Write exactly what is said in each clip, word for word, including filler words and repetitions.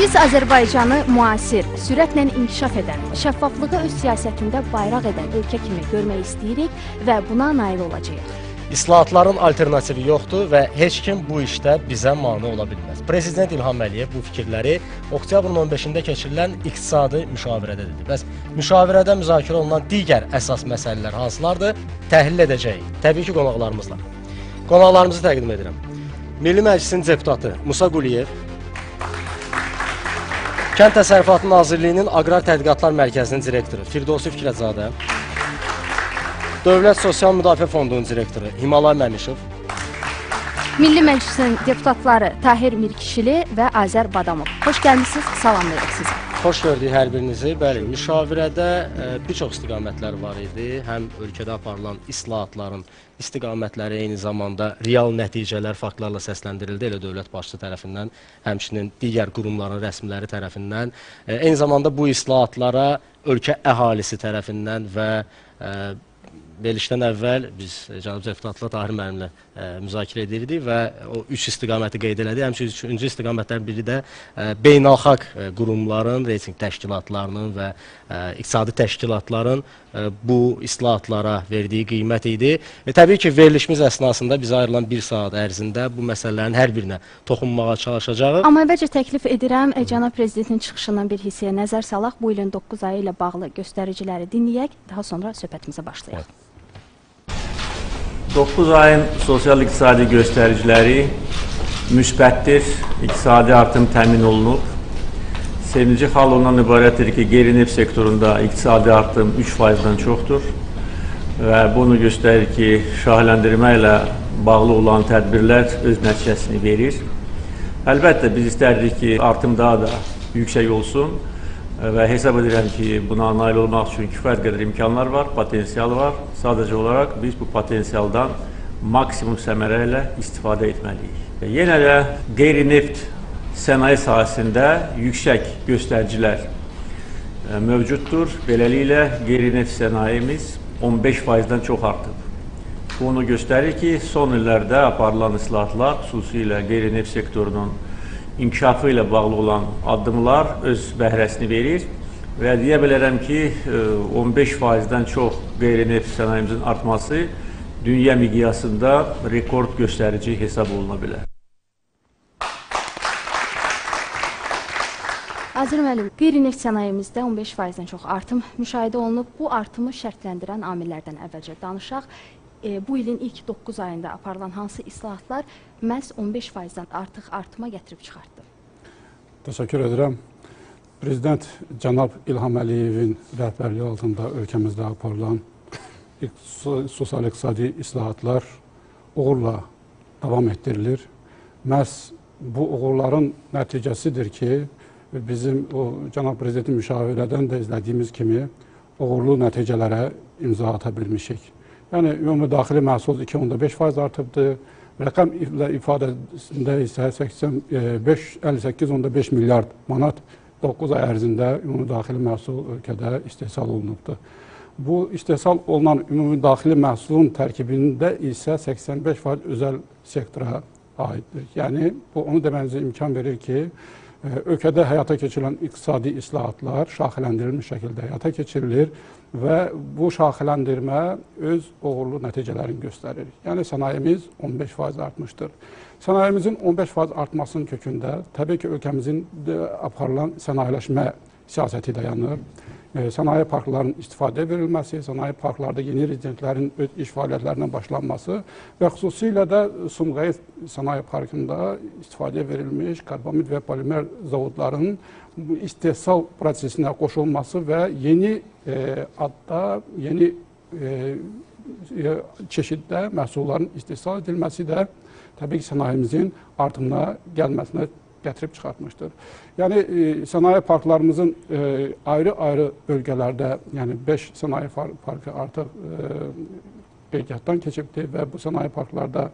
Biz Azərbaycanı müasir, sürətlə inkişaf edən, şəffaflığı öz siyasətində bayraq edən ölkə kimi görmək istəyirik və buna nail olacağıq. İslahatların alternativi yoxdur və heç kim bu işdə bizə mane ola bilməz. Prezident İlham Əliyev bu fikirləri oktyabrın on beşində keçirilən iqtisadi müşavirədə dedi. Bəs müşavirədə müzakirə olunan digər əsas məsələlər hansılardır? Təhlil edəcəyik. Təbii ki, qonaqlarımızla. Qonaqlarımızı təqdim edirəm. Milli Məclisin deputatı Musa Quliyev, Kənd Təsərrüfatı Nazirliyinin Aqrar Tədqiqatlar Mərkəzinin direktoru Firdovsi Fikrətzadə, Dövlət Sosial Müdafiə Fondunun direktoru Himalay Məmişov, Milli Məclisin deputatları Tahir Mirkişili və Azər Badamov. Xoş gəlmişsiniz, salamlayırıq sizə. Xoş gördük hər birinizi. Bəli, müşavirədə bir çox istiqamətlər var idi. Həm ölkədə aparılan islahatların istiqamətləri, eyni zamanda real nəticələr faktlarla səsləndirildi elə dövlət başçısı tərəfindən, həmçinin digər qurumların rəsmiləri tərəfindən. Eyni zamanda bu islahatlara ölkə əhalisi tərəfindən və verilişdən əvvəl biz cənab deputatla Tahir müəllimlə e, müzakirə edirdik və o üç istiqaməti qeyd elədik. Həmçinin üçüncü istiqamətlərin biri də e, beynəlxalq e, qurumların, reyting təşkilatlarının və e, iqtisadi təşkilatların e, bu islahatlara verdiyi qiymət idi. E, təbii ki, verilişimiz əsnasında bizə ayrılan bir saat ərzində bu məsələlərin hər birinə toxunmağa çalışacağıq. Amma əvvəlcə təklif edirəm, e, cənab prezidentin çıxışından bir hissəyə nəzər salaq. Bu ilin doqquz ayı ilə bağlı göstəriciləri dinləyək, daha sonra söhbətimizə başlayaq. Evet. doqquz ayın sosial-iqtisadi göstəriciləri müsbətdir, iqtisadi artım təmin olunub. Sevinici hal ondan ibarətdir ki, qeyri-neft sektorunda iqtisadi artım üç faizdən çoxdur və bunu göstərir ki, şahləndirmə ilə bağlı olan tədbirlər öz nəticəsini verir. Əlbəttə, biz istərdik ki, artım daha da yüksək olsun və hesab edirəm ki, buna nail olmaq üçün kifayət qədər imkanlar var, potensial var. Sadəcə olaraq biz bu potensialdan maksimum səmərə ilə istifadə etməliyik. Yenə də qeyri-neft sənaye sahəsində yüksək göstəricilər mövcuddur. Beləliklə, qeyri-neft sənayemiz on beş faizdən çox artıb. Bu onu göstərir ki, son illərdə aparılan islahatlar, xüsusilə qeyri-neft sektorunun inkişafı ilə bağlı olan addımlar öz bəhrəsini verir və deyə bilərəm ki, on beş faizdən çox qeyri-neft sənayemizin artması dünya miqyasında rekord göstərici hesab oluna bilər. Azər müəllim, qeyri-neft sənayemizdə on beş faizdən çox artım müşahidə olunub. Bu artımı şərtləndirən amillərdən əvvəlcə danışaq. E, bu ilin ilk doqquz ayında aparılan hansı islahatlar məhz on beş faizdən artıq artıma gətirib çıxartdı? Təşəkkür edirəm. Prezident cənab İlham Əliyevin rəhbərliyi altında ölkəmizdə aparılan sosial-iqtisadi islahatlar uğurla davam etdirilir. Məhz bu uğurların nəticəsidir ki, bizim o cənab Prezidentin müşavirədən də izlədiyimiz kimi uğurlu nəticələrə imza ata bilmişik. Yəni, ümumi daxili məhsul iki nöqtə beş faiz artıbdır. Rəqəm ifadəsində isə əlli səkkiz nöqtə beş milyard manat doqquz ay ərzində ümumi daxili məhsul ölkədə istehsal olunubdur. Bu istehsal olunan ümumi daxili məhsulun tərkibində isə səksən beş faiz özəl sektora aiddir. Yəni, bu onu demənizə imkan verir ki, ölkədə həyata keçirilən iqtisadi islahatlar şaxələndirilmiş şəkildə həyata keçirilir və bu şaxələndirmə öz uğurlu nəticələrini göstərir. Yəni, sənayemiz on beş faiz artmışdır. Sənayemizin on beş faiz artmasının kökündə təbii ki, ölkəmizin aparılan sənayeləşmə siyasəti dayanır. Sənaye parklarının istifadə verilməsi, sənaye parklarda yeni rezidentlərin öz iş fəaliyyətlərindən başlanması və xüsusilə də Sumqayıt Sənaye Parkında istifadə verilmiş karbamid və polimer zavodlarının istehsal prosesinə qoşulması və yeni e, adda, yeni e, çeşiddə məhsulların istehsal edilməsi də təbii ki, sənayemizin artımına gəlməsinə gətirib çıxartmışdır. Yəni, e, sənaye parklarımızın ayrı-ayrı e, bölgələrdə, yəni beş sənaye parkı artıq e, qeydiyyatdan keçibdir və bu sənaye parklarda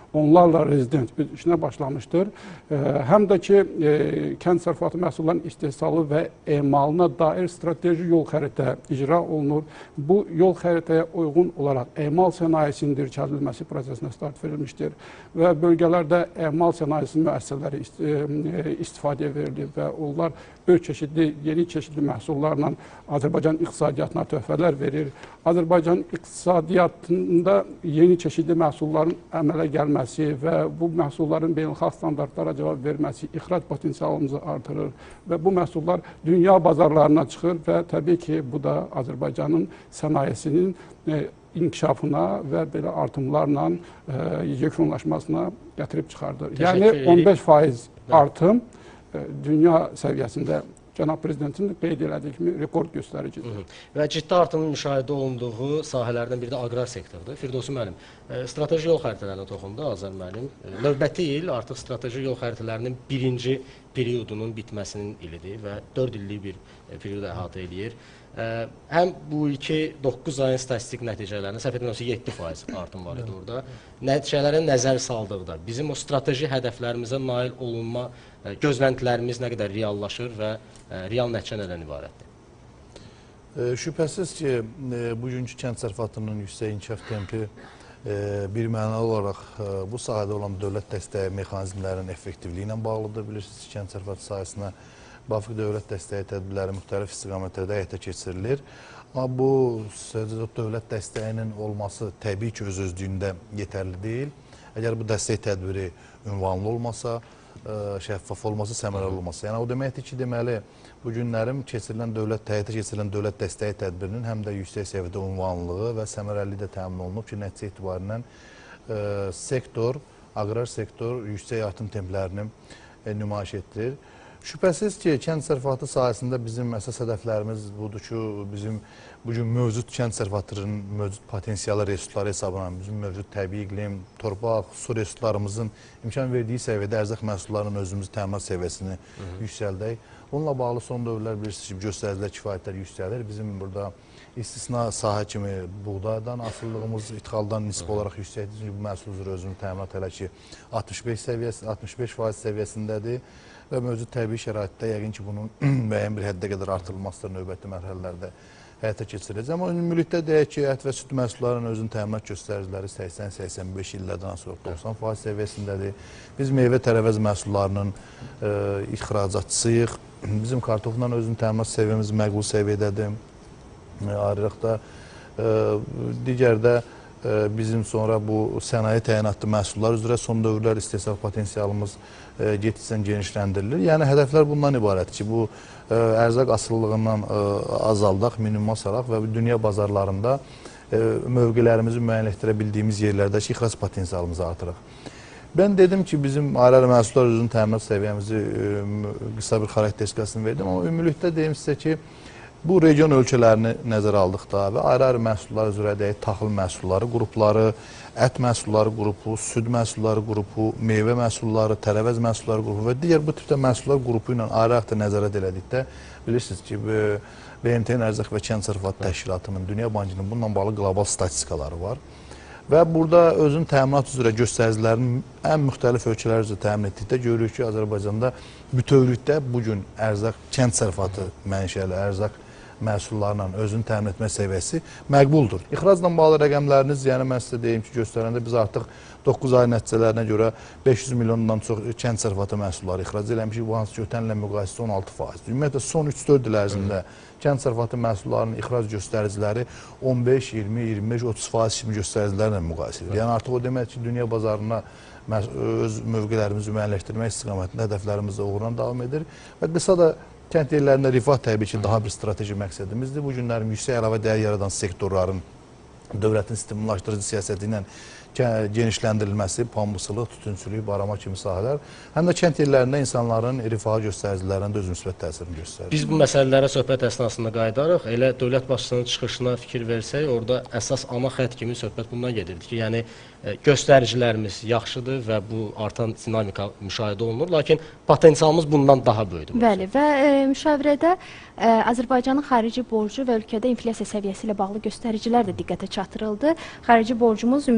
onlarla rezident öz işinə başlamışdır. Həm də ki, kənd təsərrüfatı məhsullarının istehsalı və emalına dair strateji yol xəritə icra olunur. Bu yol xəritəyə uyğun olaraq emal sənayesinin dirçəldilməsi prosesinə start verilmişdir və bölgələrdə emal sənayesi müəssisələri istifadəyə verilir və onlar öz çeşidli, yeni çeşidli məhsullarla Azərbaycan iqtisadiyyatına töhfələr verir. Azərbaycan iqtisadiyyatında yeni çeşidli məhsulların əmələ gəlməsi və bu məhsulların beynəlxalq standartlara cavab verməsi ixrac potensialımızı artırır və bu məhsullar dünya bazarlarına çıxır və təbii ki, bu da Azərbaycanın sənayesinin inkişafına və belə artımlarla yekunlaşmasına gətirib çıxardır. Yəni on beş faiz artım dünya səviyyəsində Cənab Prezidentin qeyd elədiyi kimi rekord göstəricidir. Və ciddi artımın müşahidə olunduğu sahələrdən biri də aqrar sektordur. Firdevsi müəllim, strateji yol xəritələrinə toxundu Azər müəllim. Növbəti il artıq strateji yol xəritələrinin birinci periodunun bitməsinin ilidir və dörd illik bir periodu əhatə eləyir. Həm bu ilki doqquz ayın statistik nəticələrində səhv etmirəmsə yeddi faiz artım var idi orada. Nəticələrə nəzər saldıqda bizim o strateji hədəflərimizə nail olunma gözləntilərimiz nə qədər reallaşır və real nəticə nədən ibarətdir? Şübhəsiz ki, bugünkü kənd təsərrüfatının yüksək inkişaf tempi bir mənalı olaraq bu sahədə olan dövlət dəstəyi mexanizmlərinin effektivliyi ilə bağlıdır. Bilirsiniz ki, kənd təsərrüfatı sahəsinə müvafiq dövlət dəstəyi tədbirləri müxtəlif istiqamətlərdə həyata keçirilir. Amma bu dövlət dəstəyinin olması təbii ki, öz-özlüyündə yetərli deyil. Əgər bu dəstək tədbiri ünvanlı olmasa, şəffaf olması, səmərəli olması. Yəni o deməkdir ki, deməli bu günlərim keçirilən dövlət həyata keçirilən dövlət dəstəyi tədbirinin həm də yüksək səviyyədə ünvanlılığı və səmərəliliyi də təmin olunub ki, nəticə etibarilə sektor, aqrar sektor yüksək artım templərini nümayiş etdirir. Şübhəsiz ki, kənd təsərrüfatı sahəsində bizim əsas hədəflərimiz budur ki, bizim bugün mövcud kənd təsərrüfatının mövcud potensial resursları hesabına, bizim mövcud təbii iqlim, torpaq, su resurslarımızın imkan verdiyi səviyyədə ərzaq məhsullarının özümüzü təminat səviyyəsini yüksəldək. Bununla bağlı son dövrlər bilirsiniz ki, göstəricilər, kifayətlər yüksəlir. Bizim burada istisna sahə kimi buğdaydan asıllığımız ixaldan nisbi olaraq yüksəkdir. Bu məhsul üzrə özünü təminat hələ ki altmış beş səviyyəsi, altmış beş faiz səviyyəsindədir. Və mövcud təbii şəraitdə yəqin ki, bunun müəyyən bir həddə qədər artırılmasıdır növbəti mərhələlərdə həyata keçiriləcək. Amma ümumilikdə deyək ki, ət və süd məhsullarının özünün təminat göstəriciləri səksən səksən beş illərdən asılı doxsan faiz səviyyəsindədir. Biz meyvə tərəvəz məhsullarının ixracatçısıyıq. Bizim kartofla özünün təminat səviyyəmiz məqbul səviyyədədir. Ayrıqda digər də bizim sonra bu sənaye təyinatlı məhsullar üzrə son dövrlər istehsal potensialımız getdikcə genişləndirilir. Yəni, hədəflər bundan ibarətdir ki, bu ərzaq asıllığından azaldaq, minimuma salaq və dünya bazarlarında mövqelərimizi müəyyənləşdirə bildiyimiz yerlərdəki ixrac potensialımızı artıraq. Ben dedim ki, bizim ayrı məhsullar üzrün təminat səviyyəmizi qısa bir xarakteristikasını verdim, amma ümumilikdə deyim sizə ki, bu region ölkələrini nəzərə aldıqda və ayrı-ayrı məhsullar üzrə deyək, taxıl məhsulları qrupları, ət məhsulları qrupu, süd məhsulları qrupu, meyvə məhsulları, tərəvəz məhsulları qrupu və digər bu tipdə məhsullar qrupu ilə ayrı-ayrı nəzərət elədikdə bilirsiniz ki, B M T-nin Ərzaq və Kənd Təsərrüfatı Təşkilatının, Dünya Bankının bununla bağlı qlobal statistikaları var. Və burada özün təminat üzrə göstəricilərinin ən müxtəlif ölkələr üzrə təmin etdikdə görürük ki, Azərbaycanda bütövlükdə bugün ərzaq, kənd təsərrüfatı mənşəli ərzaq məhsullarla özünü təmin etmə səviyyəsi məqbuldur. İxracla bağlı rəqəmləriniz, yəni mən sizə deyim ki, göstərəndə biz artıq doqquz ay nəticələrinə görə beş yüz milyondan çox kənd təsərrüfatı məhsulları ixrac eləmişik. Bu hansı ki, ötən illə müqayisədə on altı faiz. Ümumiyyətlə, son üç dörd il ərzində kənd təsərrüfatı məhsullarının ixrac göstəriciləri on beş, iyirmi, iyirmi beş, otuz faiz kimi göstəricilərlə müqayisə edir. Yəni artıq o demək ki, dünya bazarına öz mövqelərimizi müəyyənləşdirmək istiqamətində hədəflərimizlə uğurla davam edir və qısa da kənd yerlərində rifah təbii ki, daha bir strateji məqsədimizdir. Bu günlərin yüksək əlavə dəyər yaradan sektorların dövlətin stimullaşdırıcı siyasəti ilə genişləndirilməsi, pambıqçılıq, tütünçülük, barama kimi sahələr, həm də kənd yerlərində insanların rifahı göstəricilərində öz müsbət təsirini göstərir. Biz bu məsələlərə söhbət əsnasında qayıdarıq. Elə dövlət başçısının çıxışına fikir versək, orada əsas ana xətt kimi söhbət bundan gedirdi ki, yəni göstəricilərimiz yaxşıdır və bu artan dinamika müşahidə olunur, lakin potensialımız bundan daha böyükdür. Bəli, və e, müşavirədə e, Azərbaycanın xarici borcu və ölkədə inflyasiya səviyyəsi ilə bağlı göstəricilər də diqqətə çatdırıldı. Xarici borcumuz ümumdaxili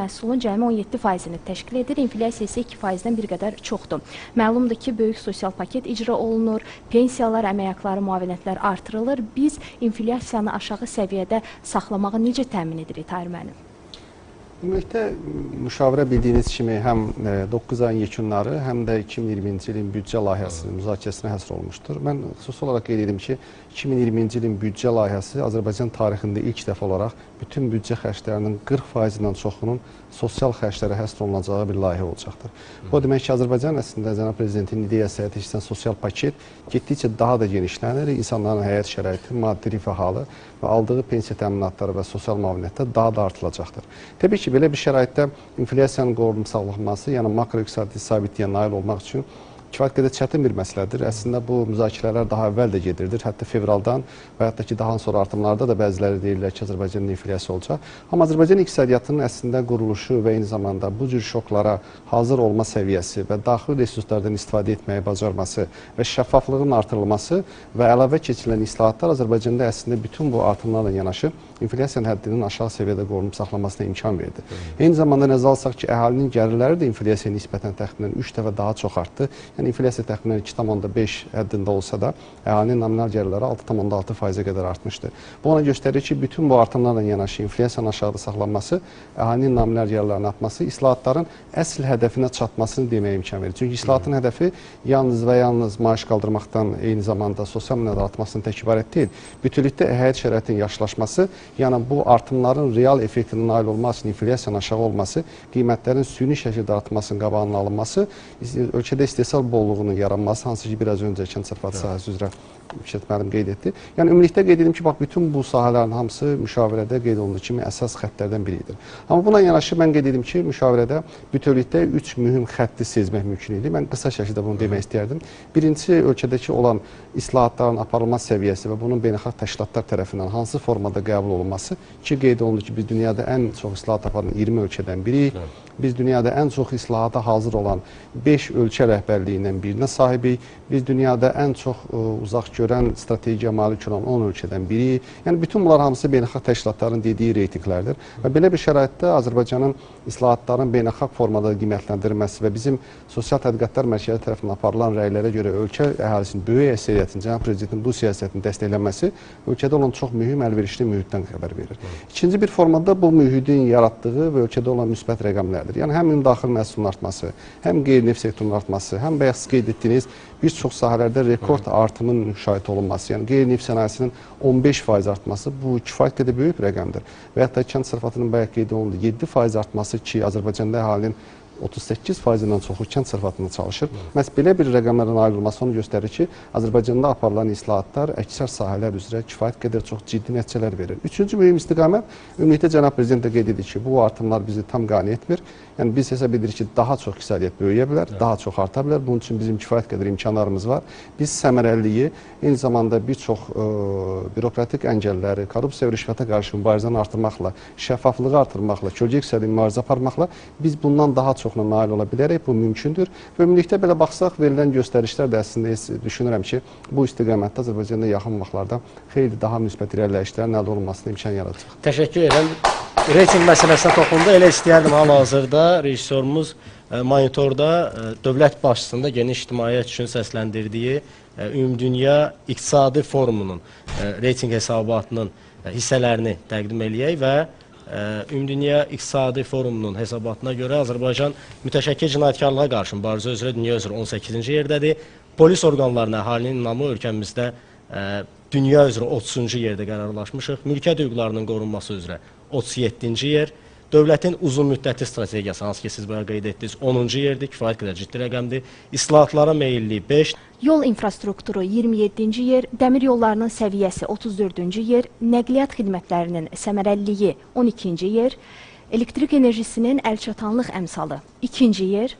məhsulun cəmi on yeddi faizini təşkil edir, inflyasiya isə iki faizdən bir qədər çoxdur. Məlumdur ki, böyük sosial paket icra olunur, pensiyalar, əmək haqları, müavinətlər artırılır. Biz inflyasiyanı aşağı səviyyədə saxlamağı necə təmin edirik, Tahir müəllim? Ümumilikdə müşavirə bildiyiniz kimi həm doqquz ayın yekunları, həm də iki min iyirminci ilin büdcə layihəsinin müzakirəsinə həsr olunmuşdur. Mən xüsusi olaraq qeyd edim ki, iki min iyirminci ilin büdcə layihəsi Azərbaycan tarixində ilk dəfə olaraq bütün büdcə xərclərinin qırx faizindən çoxunun sosial xərclərə həsr olunacağı bir layihə olacaqdır. Bu demək ki, Azərbaycan əslində Cənab Prezidentin ideyası həyata keçirilən sosial paket getdikcə daha da genişlənir, insanların həyat şəraiti, maddi rifah halı və aldığı pensiya təminatları və sosial müavinətlər daha da artılacaqdır. Təbii ki, belə bir şəraitdə inflyasiyanın qorunub sağlanması, yəni makroiqtisadi sabitliyə nail olmaq üçün kifayət qədər çətin bir məsələdir. Əslində bu müzakirələr daha əvvəl də gedirdir. Hətta fevraldan və hətta ki, daha sonra artımlarda da bəziləri deyirlər ki, Azərbaycanın inflyasiya olacaq. Amma Azərbaycan iqtisadiyyatının əslində quruluşu və eyni zamanda bu cür şoklara hazır olma səviyyəsi və daxili resurslardan istifadə etməyi bacarması və şəffaflığın artırılması və əlavə keçirilən islahatlar Azərbaycanda əslində bütün bu artımlarla yanaşı inflyasiyanın həddinin aşağı səviyyədə qorunub saxlanmasına imkan verdi. Eyni zamanda nəzərə alsaq ki, əhalinin gəlirləri də inflyasiyaya nisbətən təxminən üç dəfə daha çox artdı. Yəni inflyasiya təxminən iki tam onda beş həddində olsa da, əhalinin nominal gəlirləri altı tam onda altı faizə qədər artmışdı. Bu ona göstərir ki, bütün bu artımlarla yanaşı inflyasiyanın aşağıda saxlanması, əhalinin nominal gəlirlərinin artması, islahatların əsl hədəfinə çatmasını deməyə imkan verir. Çünki islahatın hədəfi yalnız və yalnız maaş qaldırmaqdan, eyni zamanda sosial müəyyən artmasının tək ibarət deyil. Bütünlükdə həyat şəraitinin yaxşılaşması, yəni bu artımların real effektinin nail olması üçün inflyasiyanın aşağı olması, qiymətlərin süni şəkildə artmasının qabağının alınması, ölkədə istehsal bolluğunun yaranması, hansı ki, biraz öncə kənd təsərrüfatı sahəsi üzrə Şəhid müəllim qeyd etdi. Yəni ümumilikdə qeyd edim ki, bax bütün bu sahələrin hamısı müşavirədə qeyd olunduğu kimi əsas xəttlərdən biridir. Amma buna yanaşı mən qeyd edim ki, müşavirədə bütövlükdə üç mühüm xətti sezmək mümkün idi. Mən qısa şəkildə bunu demək istəyərdim. Birincisi, ölkədəki olan islahatların aparılma səviyyəsi və bunun beynəlxalq təşkilatlar tərəfindən hansı formada qəbul olunması ki, qeyd olundu ki, biz dünyada ən çox islahat aparan iyirmi ölkədən biriyik. Biz dünyada ən çox islahata hazır olan beş ölkə rəhbərliyindən birinə sahibik. Biz dünyada ən çox ə, uzaq görən strategiya malik olan on ölkədən biriyik. Yəni bütün bunlar hamısı beynəlxalq təşkilatların dediyi reytinqlərdir. Və belə bir şəraitdə Azərbaycanın islahatların beynəlxalq formada qiymətləndirilməsi və bizim Sosial Tədqiqatlar Mərkəzi tərəfindən aparılan rəylərə görə ölkə əhalisinin böyük əksəriyyətinin Cənab Prezidentin bu siyasətini dəstəklənməsi ölkədə olan çox mühüm əlverişli mühitdən xəbər verir. İkinci bir formada bu mühitin yaratdığı və ölkədə olan müsbət rəqəmlərdir. Yəni həm ümumdaxili məhsulun artması, həm qeyri-neft sektorunun artması, həm bayaq qeyd etdiyiniz bir çox sahələrdə rekord artımın müşahidə olunması, yəni qeyri-neft sənayesinin on beş faiz artması bu kifayət qədər böyük bir rəqəmdir. Və hətta kənd təsərrüfatının bayaq qeyd olundu yeddi faiz artması ki, Azərbaycanda əhalinin otuz səkkiz faizindən çoxu kənd təsərrüfatında çalışır. Məhz belə bir rəqəmlərdən ayrılması onu göstərir ki, Azərbaycanda aparılan islahatlar əksər sahələr üzrə kifayət qədər çox ciddi nəticələr verir. Üçüncü mühüm istiqamət, ümumilikdə Cənab Prezident də qeyd edir ki, bu artımlar bizi tam qane etmir. Yəni biz hesab edirik ki, daha çox iqtisadiyyat böyüyə bilər, evet. daha çox arta bilər. Bunun üçün bizim kifayət qədər imkanlarımız var. Biz səmərəliliyi, eyni zamanda bir çox ə, bürokratik əngəlləri, korrupsiya və rüşvətə qarşı mübarizəni artırmaqla, şəffaflığı artırmaqla, kölgə iqtisadi mübarizə aparmaqla biz bundan daha çoxuna nail ola bilərək, bu mümkündür. Və ümumilikdə belə baxsaq, verilən göstərişlər də əslində düşünürəm ki, bu istiqamətdə Azərbaycanda yaxın vaxtlarda xeyli daha müsbət irəliləyişlərin əldə olunmasına imkan yaradacaq. Təşəkkür edirəm. Reyting məsələsinə toxundu. Elə istəyərdim hal-hazırda rejissorumuz e, monitorda e, dövlət başçısında geniş ictimaiyyət üçün səsləndirdiyi e, Ümumdünya İqtisadi Forumunun e, reyting hesabatının e, hissələrini təqdim eləyək və e, Ümumdünya İqtisadi Forumunun hesabatına görə Azərbaycan mütəşəkkil cinayətkarlığa qarşı mübarizə üzrə dünya üzrə on səkkizinci yerdədir. Polis orqanlarına əhalinin inamı ölkəmizdə e, dünya üzrə otuzuncu yerdə qərarlaşmışıq. Mülkiyyət hüquqlarının qorunması üzrə otuz yeddinci yer, dövlətin uzun müddətli strategiyası, hansı ki siz belə qeyd etdiniz, onuncu yerdir, kifayət qədər ciddi rəqəmdir. İslahatlara meyilli beş. Yol infrastrukturu iyirmi yeddinci yer, dəmir yollarının səviyyəsi otuz dördüncü yer, nəqliyyat xidmətlərinin səmərəliliyi on ikinci yer, elektrik enerjisinin əlçatanlıq əmsalı ikinci yer,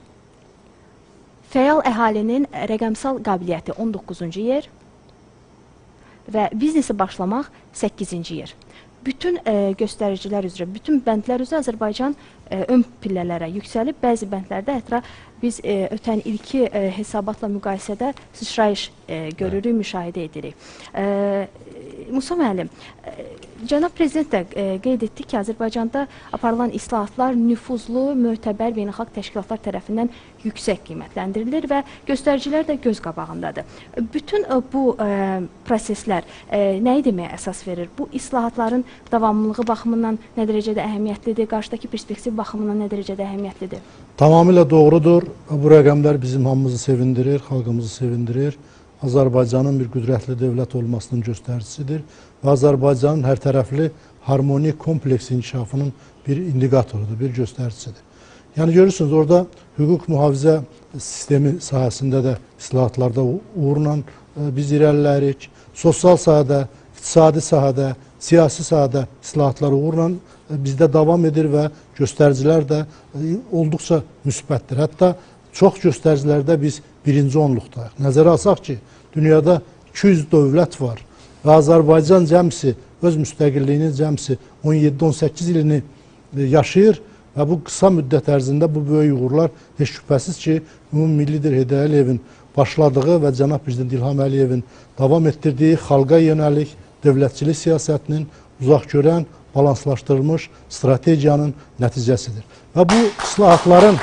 fəal əhalinin rəqəmsal qabiliyyəti on doqquzuncu yer və biznesi başlamaq səkkizinci yer. Bütün e, göstəricilər üzrə, bütün bəndlər üzrə Azərbaycan e, ön pillələrə yüksəlib, bəzi bəndlərdə hətta biz e, ötən ilki e, hesabatla müqayisədə sıçrayış e, görürük, müşahidə edirik. E, Musa müəllim, e, Cənab Prezident də e, qeyd etdi ki, Azərbaycanda aparılan islahatlar nüfuzlu, mötəbər beynəlxalq təşkilatlar tərəfindən yüksək qiymətləndirilir və göstəricilər də göz qabağındadır. Bütün e, bu e, proseslər e, nəyi deməyə əsas verir? Bu islahatların davamlılığı baxımından nə dərəcədə əhəmiyyətlidir? Qarşıdakı perspektiv baxımından nə dərəcədə əhəmiyyətlidir? Tamamilə doğrudur. Bu rəqəmlər bizim hamımızı sevindirir, xalqımızı sevindirir. Azərbaycanın bir qüdrətli dövlət olmasının göstəricisidir və Azərbaycanın hər tərəfli harmonik kompleks inkişafının bir indikatorudur, bir göstəricisidir. Yəni görürsünüz, orada hüquq mühafizə sistemi sahəsində də islahatlarda uğurla biz irəliləyirik. Sosial sahədə, iqtisadi sahədə, siyasi sahədə islahatlar uğurla bizdə davam edir və göstəricilər də olduqca müsbətdir. Hətta çox göstəricilərdə biz birinci onluqdayıq. Nəzərə alsaq ki, dünyada iki yüz dövlət var və Azərbaycan cəmsi öz müstəqilliyinin cəmsi on yeddi on səkkiz ilini yaşayır və bu qısa müddət ərzində bu böyük uğurlar heç şübhəsiz ki, Ümumi lider Heydər Əliyevin başladığı və cənab prezident İlham Əliyevin davam etdirdiyi xalqa yönəlik dövlətçilik siyasətinin uzaq görən, balanslaşdırılmış strategiyanın nəticəsidir. Və bu islahatların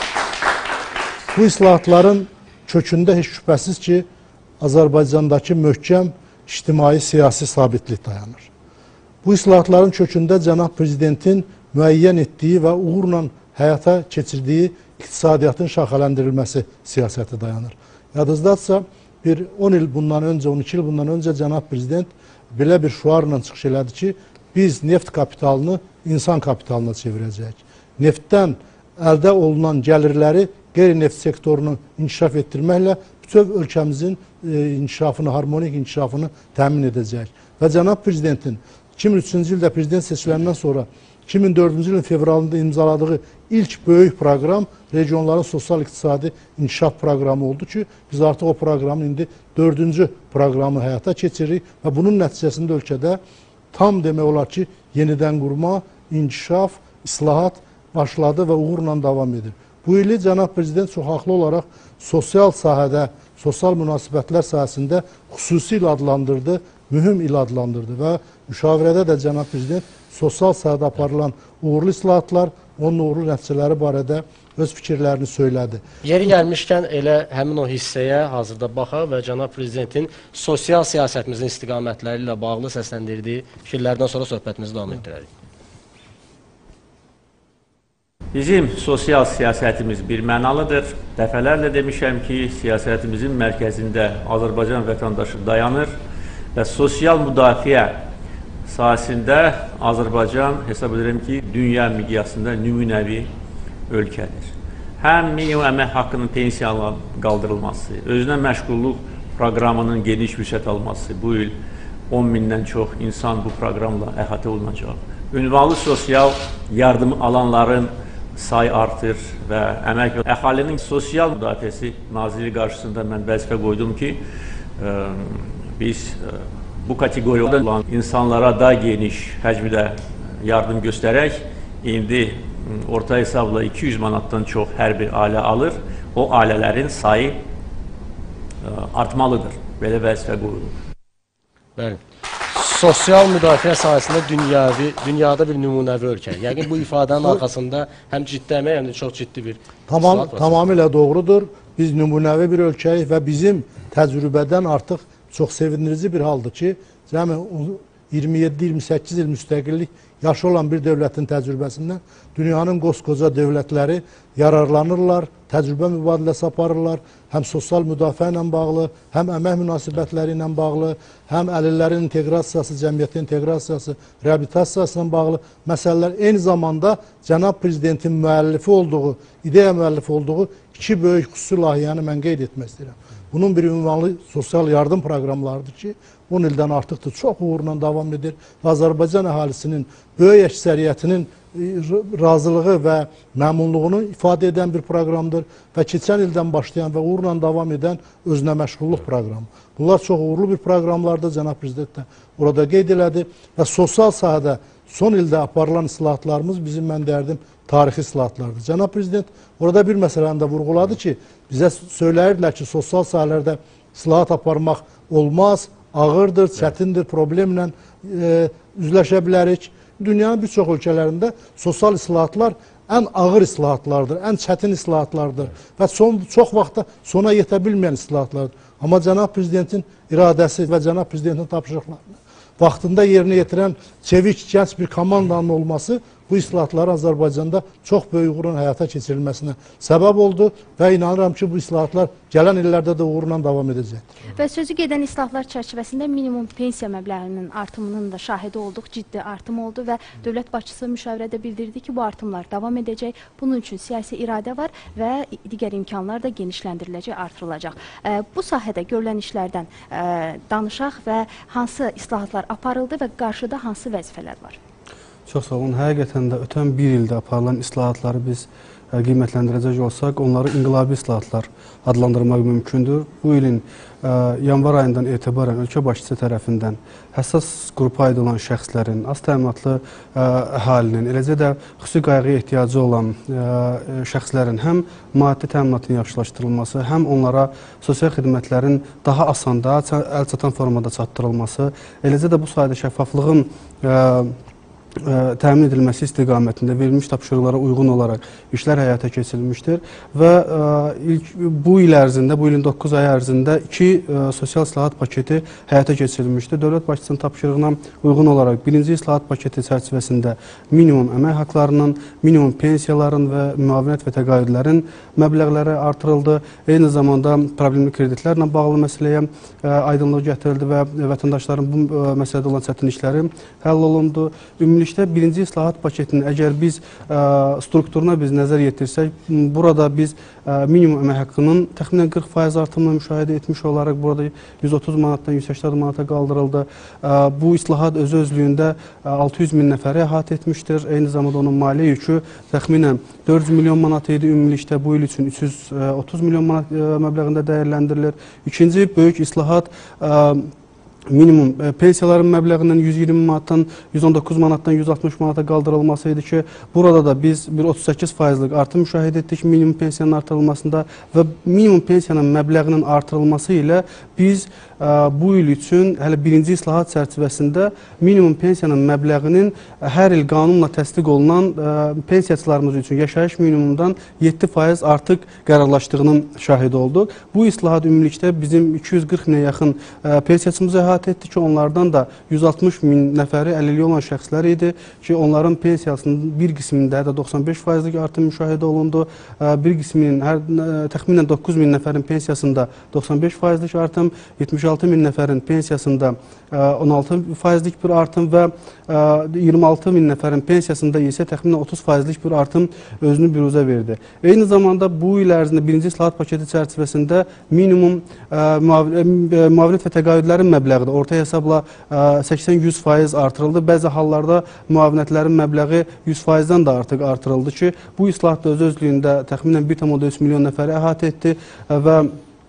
bu islahatların kökündə heç şübhəsiz ki, Azərbaycandakı möhkəm ictimai-siyasi sabitlik dayanır. Bu islahatların kökündə cənab prezidentin müəyyən etdiyi və uğurla həyata keçirdiyi iqtisadiyyatın şaxələndirilməsi siyasəti dayanır. Yadınızdadsa, bir on il bundan öncə, on iki il bundan öncə cənab prezident belə bir şuarla çıxış elədi ki, biz neft kapitalını insan kapitalına çevirəcəyik. Neftdən əldə olunan gəlirləri qeyri-neft sektorunu inkişaf etdirməklə bütöv ölkəmizin e, inkişafını, harmonik inkişafını təmin edəcək. Və cənab prezidentin iki min üçüncü ildə prezident seçiləndən sonra iki min dördüncü ilin fevralında imzaladığı ilk böyük proqram regionların sosial-iqtisadi inkişaf proqramı oldu ki, biz artıq o proqramın indi dördüncü proqramı həyata keçiririk və bunun nəticəsində ölkədə tam demək olar ki, yenidən qurma, inkişaf, islahat başladı və uğurla davam edir. Bu ili cənab prezident çox haqlı olaraq sosial sahədə, sosial münasibətlər sahəsində xüsusi il adlandırdı, mühüm il adlandırdı və müşavirədə də cənab prezident sosial sahədə aparılan uğurlu islahatlar, onun uğurlu nəticələri barədə öz fikirlərini söylədi. Yeri gəlmişkən elə həmin o hissəyə hazırda baxaq və cənab prezidentin sosial siyasətimizin istiqamətləri ilə bağlı səsləndirdiyi fikirlərdən sonra söhbətimizi davam etdirərik. Bizim sosial siyasətimiz bir mənalıdır. Dəfələrlə demişəm ki, siyasətimizin mərkəzində Azərbaycan vətəndaşı dayanır və sosial müdafiə sahəsində Azərbaycan hesab edirəm ki, dünya miqyasında nümunəvi ölkədir. Həm minimum əmək haqqının pensiyalarla qaldırılması, özünə məşğulluq proqramının geniş vüsət alması, bu il on mindən çox insan bu proqramla əhatə olunacaq. Ünvanlı sosial yardım alanların sayı artır və əmək və əhalinin sosial müdafiəsi naziri qarşısında mən vəzifə qoydum ki, ə, biz ə, bu kateqoriyada olan insanlara daha geniş həcmdə yardım göstərək, indi orta hesabla iki yüz manatdan çox hər bir ailə alır, o ailələrin sayı ə, artmalıdır. Belə vəzifə qoyulur. Bəli. Sosial müdafiə sahəsində dünyavi, dünyada bir nümunəvi ölkə. Yəqin bu ifadənin arxasında həm ciddi əmək, həm də çox ciddi bir Tamam, tamamilə doğrudur. Biz nümunəvi bir ölkəyik və bizim təcrübədən artıq çox sevindirici bir haldır ki, cəmi iyirmi yeddi iyirmi səkkiz il müstəqillik yaşı olan bir dövlətin təcrübəsindən dünyanın qoskoca dövlətləri yararlanırlar, təcrübə mübadiləsi aparırlar, həm sosial müdafiə ilə bağlı, həm əmək münasibətləri ilə bağlı, həm əlillərin inteqrasiyası, cəmiyyətin inteqrasiyası, reabilitasiyası ilə bağlı məsələlər. Eyni zamanda cənab prezidentin müəllifi olduğu, ideya müəllifi olduğu iki böyük xüsusi layihəni mən qeyd etmək istəyirəm. Bunun bir ünvanlı sosial yardım proqramlarıdır ki, on ildən artıqdır, çox uğurla davam edir və Azərbaycan əhalisinin böyük əksəriyyətinin razılığı və məmnunluğunu ifadə edən bir proqramdır və keçən ildən başlayan və uğurla davam edən özünə məşğulluq proqramı. Bunlar çox uğurlu bir proqramlardır, cənab prezident də orada qeyd elədi və sosial sahədə son ildə aparılan islahatlarımız bizim mən deyərdim tarixi islahatlardır. Cənab prezident orada bir məsələni də vurğuladı ki, bizə söyləyirdilər ki, sosial sahələrdə islahat aparmaq olmaz, ağırdır, çətindir, problemlə e, üzləşə bilərik. Dünyanın bir çox ölkələrində sosial islahatlar ən ağır islahatlardır, ən çətin islahatlardır və son, çox vaxtda sona yetə bilməyən islahatlardır. Amma cənab prezidentin iradəsi və cənab prezidentin tapşırıqlarını vaxtında yerinə yetirən çevik, gənc bir komandanın olması bu islahatların Azərbaycanda çox böyük uğurun həyata keçirilməsinə səbəb oldu və inanıram ki, bu islahatlar gələn illərdə də uğurla davam edəcəkdir. Və sözü gedən islahatlar çərçivəsində minimum pensiya məbləğinin artımının da şahidi olduq, ciddi artım oldu və dövlət başçısı müşavirədə bildirdi ki, bu artımlar davam edəcək. Bunun üçün siyasi iradə var və digər imkanlar da genişləndiriləcək, artırılacaq. Bu sahədə görülən işlərdən danışaq və hansı islahatlar aparıldı və qarşıda hansı vəzifələr var? Çox sağ olun. Həqiqətən də ötən bir ildə aparılan islahatları biz qiymətləndirəcək olsaq, onları inqilabi islahatlar adlandırmaq mümkündür. Bu ilin yanvar ayından etibarən ölkə başçısı tərəfindən həssas qrupa aid olan şəxslərin, az təminatlı əhalinin, eləcə də xüsusi qayğıya ehtiyacı olan şəxslərin həm maddi təminatının yaxşılaşdırılması, həm onlara sosial xidmətlərin daha asanda, əl çatan formada çatdırılması, eləcə də bu sayədə şəffaflığın təmin edilməsi istiqamətində verilmiş tapşırıqlara uyğun olaraq işlər həyata keçirilmişdir və ilk bu il ərzində, bu ilin doqquz ay ərzində iki sosial islahat paketi həyata keçirilmişdir. Dövlət başçısının tapşırığına uyğun olaraq birinci islahat paketi çərçivəsində minimum əmək haqlarının, minimum pensiyaların və müavinət və təqaüdlərin məbləğləri artırıldı. Eyni zamanda problemli kreditlərlə bağlı məsələyə aydınlıq gətirildi və vətəndaşların bu məsələdə olan çətinlikləri həll olundu. Ümumilikdə birinci islahat paketinin əgər biz ə, strukturuna biz nəzər yetirsək, burada biz ə, minimum əmək haqqının təxminən qırx faiz artımını müşahidə etmiş olaraq burada yüz otuz manatdan yüz səksən manata qaldırıldı. Ə, bu islahat özü özlüyündə altı yüz min nəfəri əhatə etmişdir. Eyni zamanda onun maliyyə yükü təxminən dörd yüz milyon manat idi. Ümumilikdə bu il üçün üç yüz otuz milyon manat ə, məbləğində dəyərləndirilir. İkinci böyük islahat ə, minimum pensiyaların məbləğinin yüz iyirmi manatdan yüz on doqquz manatdan yüz altmış manata qaldırılması idi ki, burada da biz bir otuz səkkiz faizlik artım müşahidə etdik minimum pensiyanın artırılmasında və minimum pensiyanın məbləğinin artırılması ilə biz ə, bu il üçün hələ birinci islahat çərçivəsində minimum pensiyanın məbləğinin hər il qanunla təsdiq olunan ə, pensiyaçılarımız üçün yaşayış minimumundan yeddi faiz artıq qərarlaşdığının şahidi olduq. Bu islahat ümumilikdə bizim iki yüz qırx minə yaxın ə, pensiyaçımızı əhatə etdi ki, onlardan da yüz altmış min nəfəri əlilliyi olan şəxslər idi ki, onların pensiyasının bir qismində də doxsan beş faizlik artım müşahidə olundu. Bir qisminin, hər, təxminən doqquz min nəfərin pensiyasında doxsan beş faizlik artım, yetmiş altı min nəfərin pensiyasında on altı faizlik bir artım və iyirmi altı min nəfərin pensiyasında isə təxminən otuz faizlik bir artım özünü büruzə verdi. Eyni zamanda bu il ərzində birinci islahat paketi çərçivəsində minimum müavinət və təqaüdlərin məbləği orta hesabla səksən yüz faiz artırıldı. Bəzi hallarda müavinətlərin məbləği yüz faizdən də artıq artırıldı ki, bu islahat da öz özlüyündə təxminən bir tam üç milyon nəfəri əhatə etdi və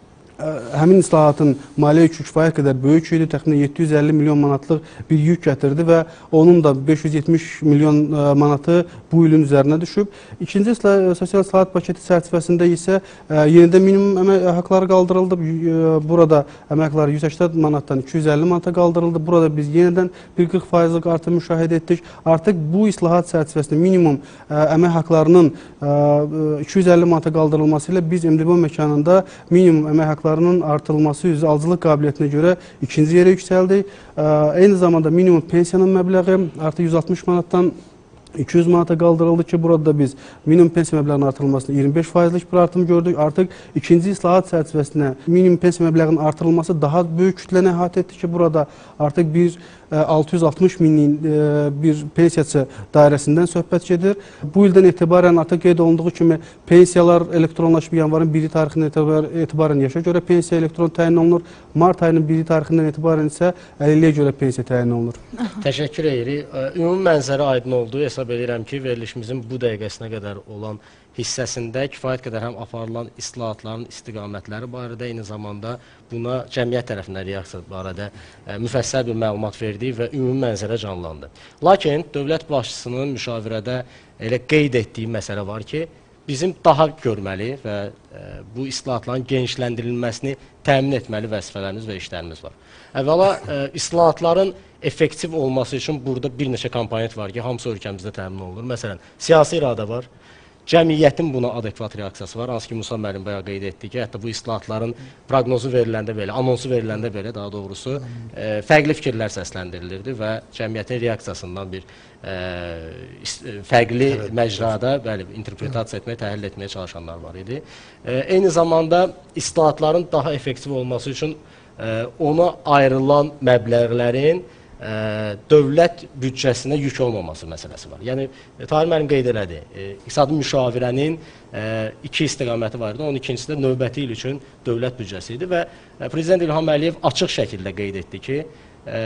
həmin islahatın maliyyə yükü kifayət qədər böyük idi, təxminən yeddi yüz əlli milyon manatlıq bir yük gətirdi və onun da beş yüz yetmiş milyon manatı bu ilin üzərinə düşüb. İkinci sosial islahat paketi çərçivəsində isə yenidə minimum əmək haqları qaldırıldı. Burada əmək haqları yüz səksən manatdan iki yüz əlli manata qaldırıldı. Burada biz yenidən bir qırx faizlik artım müşahidə etdik. Artıq bu islahat çərçivəsində minimum əmək haqlarının iki yüz əlli manata qaldırılması ilə biz M D B məkanında minimum əmək haqları artırılması üzrə alıcılıq qabiliyyətinə görə ikinci yerə yüksəldi. Eyni zamanda minimum pensiyanın məbləği artıq yüz altmış manatdan iki yüz manata qaldırıldı ki, burada da biz minimum pensiya məbləğinin artırılmasında iyirmi beş faizlik bir artım gördük. Artıq ikinci islahat çərçivəsində minimum pensiya məbləğinin artırılması daha böyük kütləni əhatə etdi ki, burada artıq bir altı yüz altmış minlik bir pensiyaçı dairəsindən söhbət gedir. Bu ildən etibarən artıq qeyd olunduğu kimi pensiyalar elektronlaşıb yanvarın biri tarixindən etibarən yaşa görə pensiya elektron təyin olunur. Mart ayının biri tarixindən etibarən isə əlilliyə görə pensiya təyin olunur. Təşəkkür edirik. Ümumi mənzərə aydın oldu. Hesab edirəm ki, verilişimizin bu dəqiqəsinə qədər olan hissəsində kifayət qədər həm aparılan islahatların istiqamətləri barədə, eyni zamanda buna cəmiyyət tərəfindən reaksiya barədə ə, müfəssəl bir məlumat verdik və ümumi mənzərə canlandı. Lakin dövlət başçısının müşavirədə elə qeyd etdiyi məsələ var ki, bizim daha görməli və e, bu islahatların genişləndirilməsini təmin etməli vəzifələrimiz və işlərimiz var. Əvvəla e, islahatların effektiv olması üçün burada bir neçə komponent var ki, hamısı ölkəmizdə təmin olunur. Məsələn, siyasi iradə var, cəmiyyətin buna adekvat reaksiyası var. Hansı ki, Musa müəllim bayaq qeyd etdi ki, hətta bu islahatların proqnozu veriləndə belə, anonsu veriləndə belə daha doğrusu e, fərqli fikirlər səsləndirilirdi və cəmiyyətin reaksiyasından bir e, fərqli evet, məcrada bəli, interpretasiya etməyə, təhlil etməyə çalışanlar var idi. E, eyni zamanda islahatların daha effektiv olması üçün e, ona ayrılan məbləğlərin Ə, dövlət büdcəsinə yük olmaması məsələsi var. Yəni, Tahir müəllim qeyd elədi, e, iqtisadi müşavirənin e, iki istiqaməti var idi. Onun ikincisi də növbəti il üçün dövlət büdcəsi idi və e, Prezident İlham Əliyev açıq şəkildə qeyd etdi ki, e,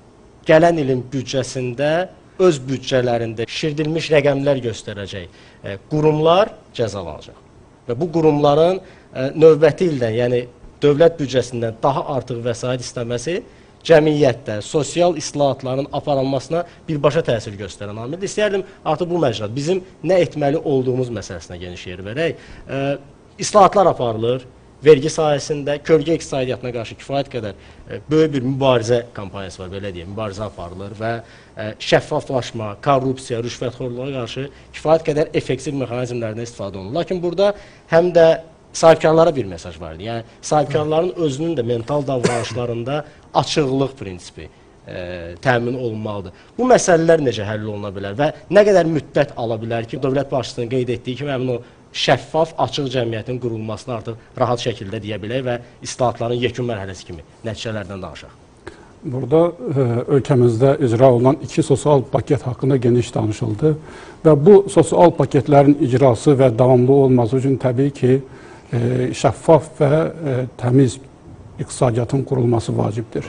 gələn ilin büdcəsində öz büdcələrində şişirdilmiş rəqəmlər göstərəcək e, qurumlar cəzalanacaq. Və bu qurumların e, növbəti ildən, yəni dövlət büdcəsindən daha artıq vəsait istəməsi cəmiyyətdə sosial islahatların aparılmasına birbaşa təsir göstərən amildir. İstəyərdim artıq bu məcrada bizim nə etməli olduğumuz məsələsinə geniş yer verək. E, islahatlar aparılır, vergi sahəsində kölgə iqtisadiyyatına qarşı kifayət qədər e, böyük bir mübarizə kampaniyası var, belə deyək, mübarizə aparılır və e, şəffaflaşma, korrupsiya, rüşvətxorluğa qarşı kifayət qədər effektiv mexanizmlərdən istifadə olunur. Lakin burada həm də sahibkarlara bir mesaj var idi. Yəni, sahibkarların özünün də mental davranışlarında açıqlıq prinsipi e, təmin olunmalıdır. Bu məsələlər necə həll oluna bilər və nə qədər müddət ala bilər ki, dövlət başçısının qeyd etdiyi kimi həmin o şəffaf, açıq cəmiyyətin qurulmasını artıq rahat şəkildə deyə bilək və islahatların yekun mərhələsi kimi nəticələrdən danışaq. Burada e, ölkəmizdə icra olunan iki sosial paket haqqında geniş danışıldı və bu sosial paketlərin icrası və davamlı olması üçün təbii ki, e, şəffaf və e, təmiz iqtisadiyyatın qurulması vacibdir.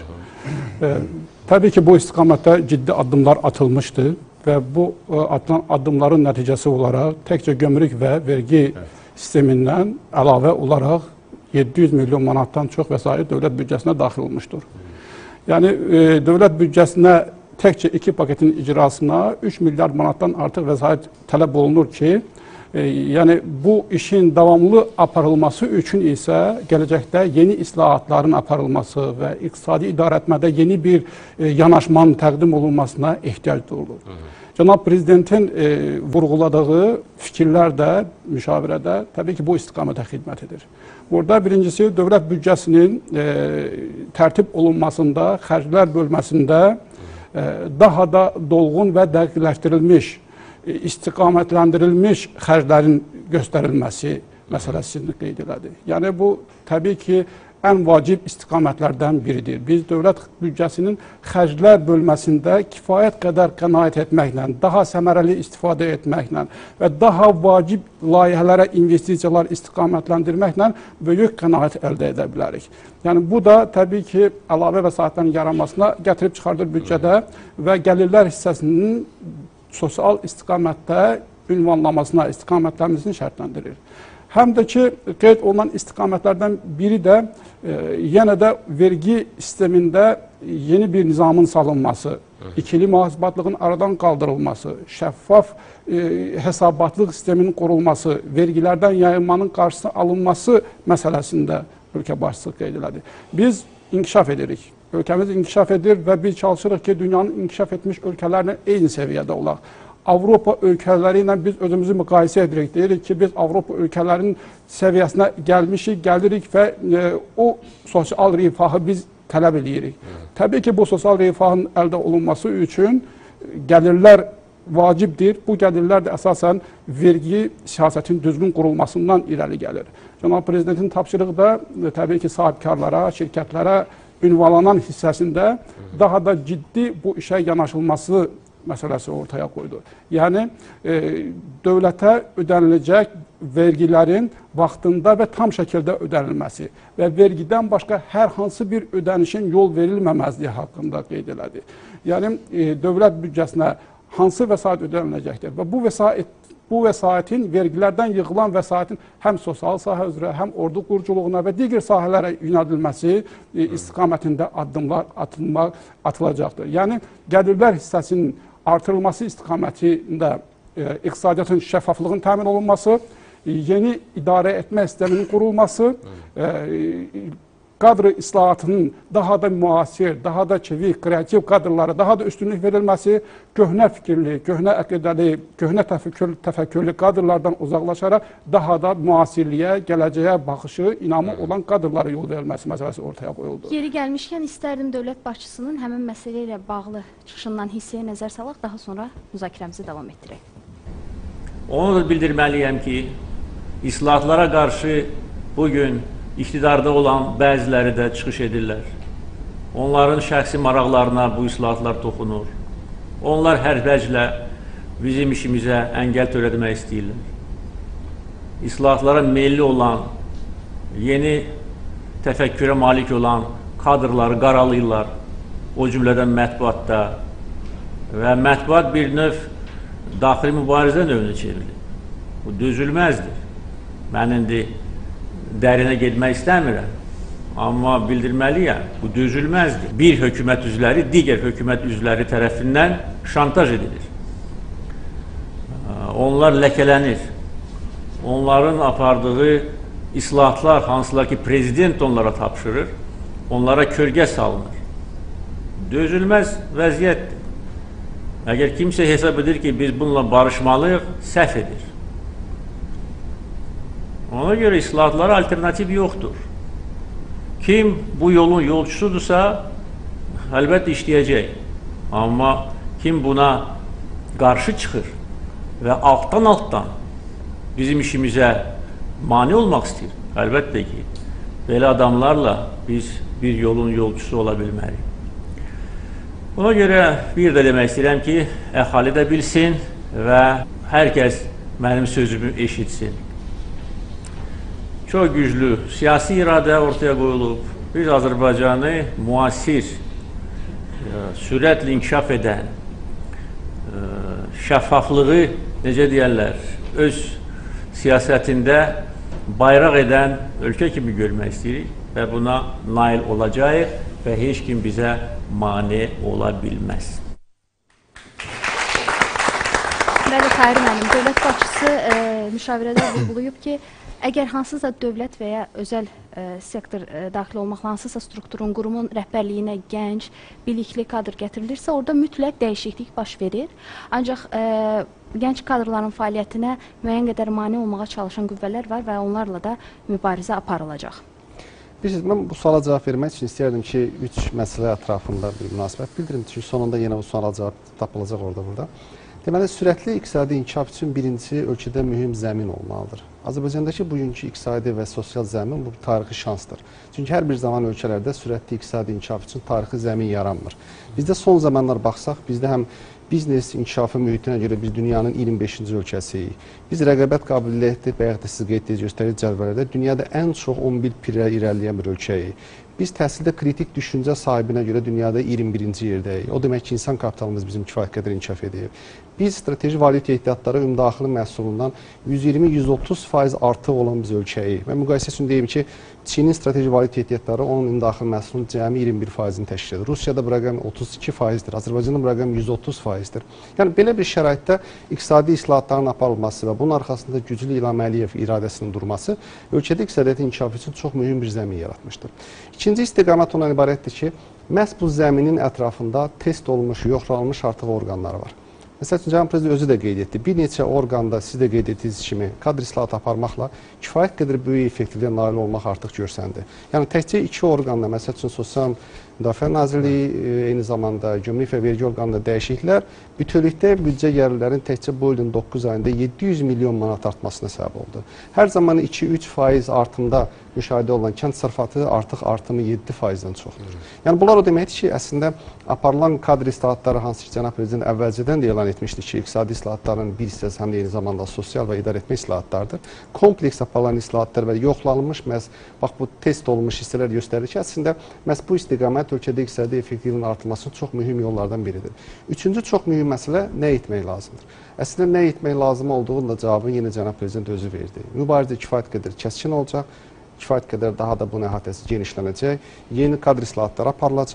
E, təbii ki, bu istiqamətdə ciddi addımlar atılmışdı və bu e, atılan addımların nəticəsi olaraq təkcə gömrük və vergi sistemindən əlavə olaraq yeddi yüz milyon manatdan çox vəsait dövlət büdcəsinə daxil olmuşdur. Yəni, e, dövlət büdcəsinə təkcə iki paketin icrasına üç milyard manatdan artıq vəsait tələb olunur ki, e, yəni bu işin davamlı aparılması üçün isə gələcəkdə yeni islahatların aparılması və iqtisadi idarəetmədə yeni bir e, yanaşmanın təqdim olunmasına ehtiyac duyulur. Cənab Prezidentin e, vurğuladığı fikirlər də müşavirədə təbii ki, bu istiqamətə xidmət edir. Burada birincisi, dövlət büdcəsinin e, tərtib olunmasında, xərclər bölməsində e, daha da dolğun və dəqiqləşdirilmiş, e, istiqamətləndirilmiş xərclərin göstərilməsi məsələsini qeyd elədi. Yəni, bu təbii ki, ən vacib istiqamətlərdən biridir. Biz dövlət büdcəsinin xərclər bölməsində kifayət qədər qənaət etməklə, daha səmərəli istifadə etməklə və daha vacib layihələrə investisiyalar istiqamətləndirməklə böyük qənaət əldə edə bilərik. Yəni, bu da təbii ki, əlavə vəsaitlərin yaranmasına gətirib çıxardır büdcədə və gəlirlər hissəsinin sosial istiqamətdə ünvanlamasına, istiqamətləməsini şərtləndirir. Həm də ki, qeyd olunan istiqamətlərdən biri də e, yenə də vergi sistemində yeni bir nizamın salınması, ikili mühasibatlığın aradan qaldırılması, şəffaf e, hesabatlıq sisteminin qurulması, vergilərdən yayınmanın qarşısı alınması məsələsində ölkə başçısı qeyd elədi. Biz inkişaf edirik. Ölkəmiz inkişaf edir və biz çalışırıq ki, dünyanın inkişaf etmiş ölkələrlə eyni səviyyədə olaq. Avropa ölkələri ilə biz özümüzü müqayisə edirik. Deyirik ki, biz Avropa ölkələrinin səviyyəsinə gəlmişik, gəlirik və e, o sosial rifahı biz tələb edirik. Evet. Təbii ki, bu sosial rifahın əldə olunması üçün gəlirlər vacibdir. Bu gəlirlər də əsasən vergi siyasətin düzgün qurulmasından irəli gəlir. Cənab Prezidentin tapşırığı da e, təbii ki, sahibkarlara, şirkətlərə ünvanlanan hissəsində daha da ciddi bu işə yanaşılması məsələsi ortaya qoydu. Yəni, e, dövlətə ödəniləcək vergilərin vaxtında və tam şəkildə ödənilməsi və vergidən başqa hər hansı bir ödənişin yol verilməməzliyi haqqında qeyd elədi. Yəni, e, dövlət büdcəsinə hansı vəsait ödəniləcəkdir və bu vəsait Bu vəsaitin, vergilərdən yığılan vəsaitin həm sosial sahə üzrə, həm ordu quruculuğuna və digər sahələrə yönədilməsi e, istiqamətində addımlar atılmaq, atılacaqdır. Yəni, gəlirlər hissəsinin artırılması istiqamətində e, iqtisadiyyatın şəffaflığının təmin olunması, yeni idarə etmə sisteminin qurulması, kadr islahatının daha da müasir, daha da çevik, kreativ kadrlara daha da üstünlük verilmesi, köhnə fikirli, köhnə əqidəli, köhnə təfəkkür, təfəkkürlü kadrlardan uzaqlaşaraq daha da müasirliyə, gələcəyə baxışı, inamı olan kadrlara yol verilməsi məsələsi ortaya qoyuldu. Yeri gəlmişkən istərdim dövlət başçısının həmin məsələ ilə bağlı çıxışından hissəyə nəzər salaq, daha sonra müzakirəmizi davam etdirək. Onu da bildirməliyəm ki, islahatlara qarşı bugün İqtidarda olan bəziləri də çıxış edirlər. Onların şəxsi maraqlarına bu islahatlar toxunur. Onlar hər vəclə bizim işimizə əngəl törətmək istəyirlər. İslahatlara meyilli olan, yeni təfəkkürə malik olan kadrları qaralayırlar. O cümlədən mətbuatda və mətbuat bir növ daxili mübarizə növünə çevrilir. Bu dözülməzdir. Mən indi dərinə getmək istəmirəm, amma bildirməliyəm, bu dözülməzdir. Bir hökumət üzvləri digər hökumət üzvləri tərəfindən şantaj edilir. Onlar ləkələnir. Onların apardığı islahatlar, hansılar ki prezident onlara tapşırır, onlara kölgə salınır. Dözülməz vəziyyətdir. Əgər kimsə hesab edir ki, biz bununla barışmalıyıq, səhv edir. Ona görə islahatlara alternativ yoxdur. Kim bu yolun yolçusudursa, əlbəttə işləyəcək. Amma kim buna qarşı çıxır və altdan-altdan bizim işimizə mane olmaq istəyir, əlbəttə ki, belə adamlarla biz bir yolun yolçusu ola bilmərik. Ona görə bir də demək istəyirəm ki, əhali də bilsin və hər kəs mənim sözümü eşitsin. Çox güclü siyasi iradə ortaya qoyulub. Biz Azərbaycanı müasir, sürətlə inkişaf edən, şəffaflığı, necə deyərlər, öz siyasətində bayraq edən ölkə kimi görmək istəyirik və buna nail olacağıq və heç kim bizə mane ola bilməz. Bəli, Tahir müəllim, dövlət başçısı e, müşavirədə vurğulayıb ki, əgər hansısa dövlət və ya özəl e, sektor e, daxil olmaqla hansısa strukturun, qurumun rəhbərliyinə gənc, bilikli kadr gətirilirsə, orada mütləq dəyişiklik baş verir. Ancaq e, gənc kadrların fəaliyyətinə müəyyən qədər mane olmağa çalışan qüvvələr var və onlarla da mübarizə aparılacaq. Bilirsiniz, mən bu suala cavab vermək üçün istəyərdim ki, üç məsələ ətrafında bir münasibət bildirim. Çünki sonunda yenə bu suala cavab tapılacaq orada burada. Deməli, sürətli iqtisadi inkişaf üçün birincisi ölkədə mühüm zəmin olmalıdır. Azərbaycandakı bugünkü iqtisadi və sosial zəmin bu tarixi şansdır. Çünki hər bir zaman ölkələrdə sürətli iqtisadi inkişaf üçün tarixi zəmin yaranmır. Bizdə son zamanlar baxsaq, bizdə həm biznes inkişafı mühitinə görə biz dünyanın iyirmi beşinci ölkəsiyik. Biz rəqabət qabiliyyəti bayaq da siz qeyd etdiyiniz göstərici cədvəllərdə dünyada ən çox on bir pirə irəliləyən bir ölkəyik. Biz təhsildə kritik düşüncə sahibinə görə dünyada iyirmi birinci yerdəyik. O demək ki, insan kapitalımız bizim kifayət qədər inkişaf edib. Biz strateji valyuta ehtiyatları ümumdaxili məhsulundan yüz iyirmi yüz otuz faiz artıq olan biz ölkəyik. Mən müqayisə üçün deyim ki, Çinin strateji valyuta ehtiyatları onun ümumdaxili məhsulunun cəmi iyirmi bir faizini təşkil edir. Rusiyada bu rəqəm otuz iki faizdir, Azərbaycanda bu rəqəm yüz otuz faizdir. Yəni belə bir şəraitdə iqtisadi islahatların aparılması və bunun arxasında güclü İlham Əliyev iradəsinin durması ölkədə iqtisadiyyatın inkişafı üçün çox mühüm bir zəmin yaratmışdır. İkinci istiqamət ondan ibarətdir ki, məhz bu zəminin ətrafında test olmuş, yoxlanılmış artıq orqanlar var. Məsəl üçün, Cənab Prezident özü də qeyd etdi. Bir neçə orqanda siz də qeyd etdiyiniz kimi kadr islahatı aparmaqla kifayət qədər böyük effektivliyə nail olmaq artıq görsəndi. Yəni, təkcə iki orqanda, məsəl üçün, Sosial Müdafiə Nazirliyi, eyni zamanda Gömrük və Vergi orqanında dəyişikliklər bütövlükdə büdcə gəlirlərin təkcə bu ilin doqquz ayında yeddi yüz milyon manat artmasına səbəb oldu. Hər zaman iki üç faiz artımda müşahidə olunan kənd sərfatı artıq artımı yeddi faizdən çoxdur. Yəni, bunlar o deməkdir ki, əslində aparılan kadr islahatları, hansı ki, Cənab Prezident əvvəlcədən də elan etmişdi ki, iqtisadi islahatların bir hissəsi həm də eyni zamanda sosial və idarə etmə islahatlardır. Kompleks aparılan islahatlar və yoxlanılmış, məhz, bax, bu test olunmuş hissələr göstərir ki, əslində məhz bu istiqamət ölkədə iqtisadi effektivliyin artırılmasının çox mühüm yollardan biridir. Üçüncü çox mühüm məsələ nə etmək lazımdır? Əslində, nə etmək lazım olduğunu da cavabını yenə Cənab Prezident özü verdi. Mübarizə kifayət qədər kəskin olacaq, kifayət qədər daha da bu əhatəsi genişlənəcək, yeni kadr islahatları aparılacaq,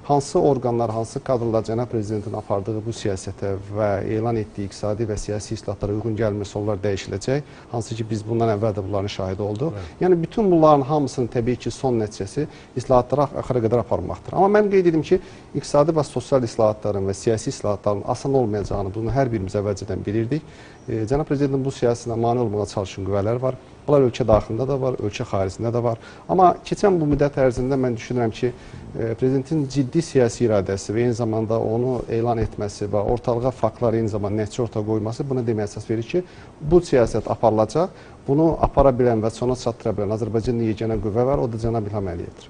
hansı orqanlar, hansı kadrlar cənab prezidentin apardığı bu siyasətə və elan etdiyi iqtisadi və siyasi islahatlara uyğun gəlmirsə, onlar dəyişiləcək. Hansı ki, biz bundan əvvəl də bunların şahidi olduq. Evet. Yəni, bütün bunların hamısının təbii ki, son nəticəsi islahatlara axıra qədər aparmaqdır. Amma mən qeyd edim ki, iqtisadi və sosial islahatların və siyasi islahatların asan olmayacağını bunu hər birimiz əvvəlcədən bilirdik. E, cənab prezidentin bu siyasətinə mane olmağa çalışan qüvvələr var. Bunlar ölkə daxilində də var, ölkə xaricində də var. Amma keçən bu müddət ərzində mən düşünürəm ki, e, prezidentin ciddi siyasi iradəsi və eyni zamanda onu elan etməsi və ortalığa faktlar eyni zamanda nəticə ortaya qoyması buna deməyə əsas verir ki, bu siyasət aparılacaq. Bunu apara bilən və sona çatdıra bilən Azərbaycanın yeganə qüvvə var, o da cənab İlham Əliyevdir.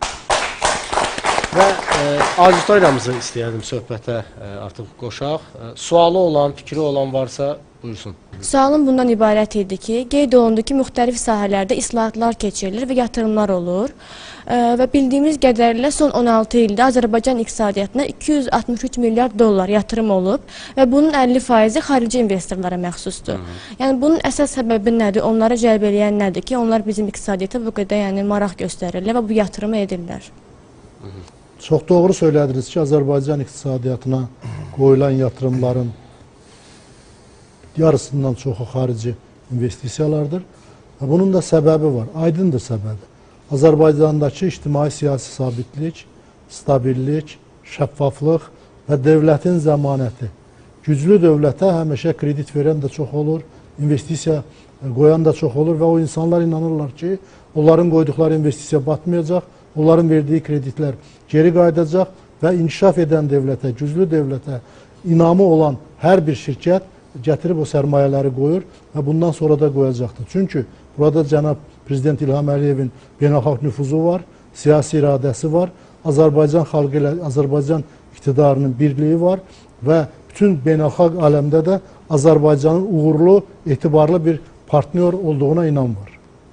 Və e, auditoryamızı istəyərdim söhbətə e, artıq qoşaq. E, sualı olan, fikri olan varsa buyursun. Sualım bundan ibarət idi ki, qeyd olundu ki, müxtəlif sahələrdə islahatlar keçirilir və yatırımlar olur. E, və bildiyimiz qədərilə son on altı ildə Azərbaycan iqtisadiyyatına iki yüz altmış üç milyard dollar yatırım olub və bunun əlli faizi xarici investorlara məxsusdur. Hı -hı. Yəni bunun əsas səbəbi nədir? Onları cəlb eləyən nədir ki, onlar bizim iqtisadiyyata bu qədər yəni, maraq göstərirlər və bu yatırımı edirlər. Hı -hı. Çox doğru söylədiniz ki, Azərbaycan iqtisadiyyatına qoyulan yatırımların yarısından çoxu xarici investisiyalardır. Bunun da səbəbi var, aydındır səbəbi. Azərbaycandakı ictimai-siyasi sabitlik, stabillik, şəffaflıq və dövlətin zəmanəti. Güclü dövlətə həmişə kredit verən də çox olur, investisiya qoyan da çox olur və o insanlar inanırlar ki, onların qoyduqları investisiya batmayacaq, onların verdiği kreditlər geri qayıdacaq və inkişaf edən dövlətə, güclü dövlətə inamı olan hər bir şirkət gətirib o sərmayələri qoyur və bundan sonra da qoyacaqdır. Çünki burada cənab Prezident İlham Əliyevin beynəlxalq nüfuzu var, siyasi iradəsi var, Azərbaycan xalqı ilə Azərbaycan iqtidarının birliyi var və bütün beynəlxalq aləmdə də Azərbaycanın uğurlu, etibarlı bir partnyor olduğuna inan var.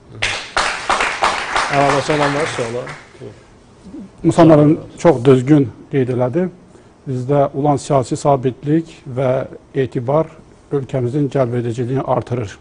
Əlavəsi olan var, suala. İnsanların çox düzgün qeyd elədi. Bizdə olan siyasi sabitlik və etibar ölkəmizin cəlbediciliyini artırır.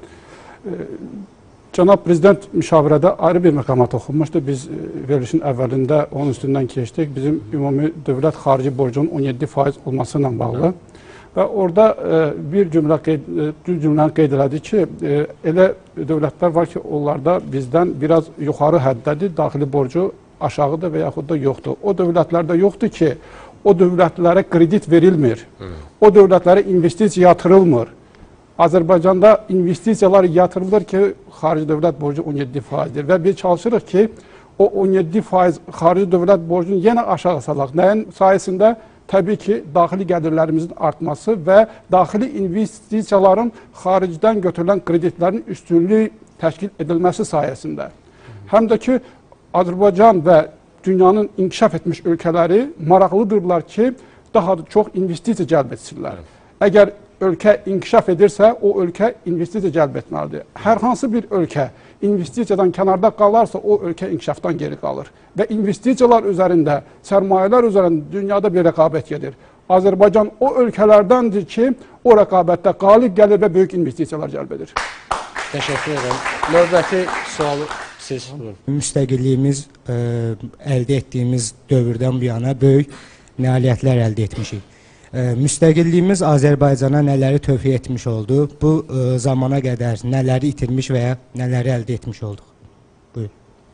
Cənab Prezident müşavirədə ayrı bir məqama toxunmuşdu. Biz verilişin əvvəlində onun üstündən keçdik. Bizim ümumi dövlət xarici borcunun on yeddi faiz olması ilə bağlı. Və orada bir cümlə qeyd, cümləni qeyd elədi ki, elə dövlətlər var ki, onlarda bizdən biraz yuxarı həddədir, daxili borcu aşağıdır və yaxud da yoxdur. O dövlətlərdə yoxdur ki, o dövlətlərə kredit verilmir, o dövlətlərə investisiya yatırılmır. Azərbaycanda investisiyalar yatırılır ki, xarici dövlət borcu on yeddi faizdir və biz çalışırıq ki, o on yeddi faiz xarici dövlət borcunu yenə aşağı salaq. Nəyin sayəsində? Təbii ki, daxili gəlirlərimizin artması və daxili investisiyaların xaricdən götürülən kreditlərin üstünlüyü təşkil edilməsi sayəsində. Həm də ki, Azərbaycan və dünyanın inkişaf etmiş ölkələri maraqlıdırlar ki, daha çox investisiya cəlb etsinlər. Əgər ölkə inkişaf edirsə, o ölkə investisiya cəlb etməlidir. Hər hansı bir ölkə investisiyadan kənarda qalarsa, o ölkə inkişafdan geri qalır. Və investisiyalar üzərində, sərmayələr üzərində dünyada bir rəqabət gedir. Azərbaycan o ölkələrdəndir ki, o rəqabətdə qalib gəlir və böyük investisiyalar cəlb edir. Təşəkkür edirəm. Növbəti sualı siz. Müstəqilliyimiz ə, əldə etdiyimiz dövrdən bu yana böyük nailiyyətlər əldə etmişik. Ə, müstəqilliyimiz Azərbaycana nələri tövfiq etmiş oldu? Bu ə, zamana qədər nələri itirmiş və ya nələri əldə etmiş olduq? Buyur.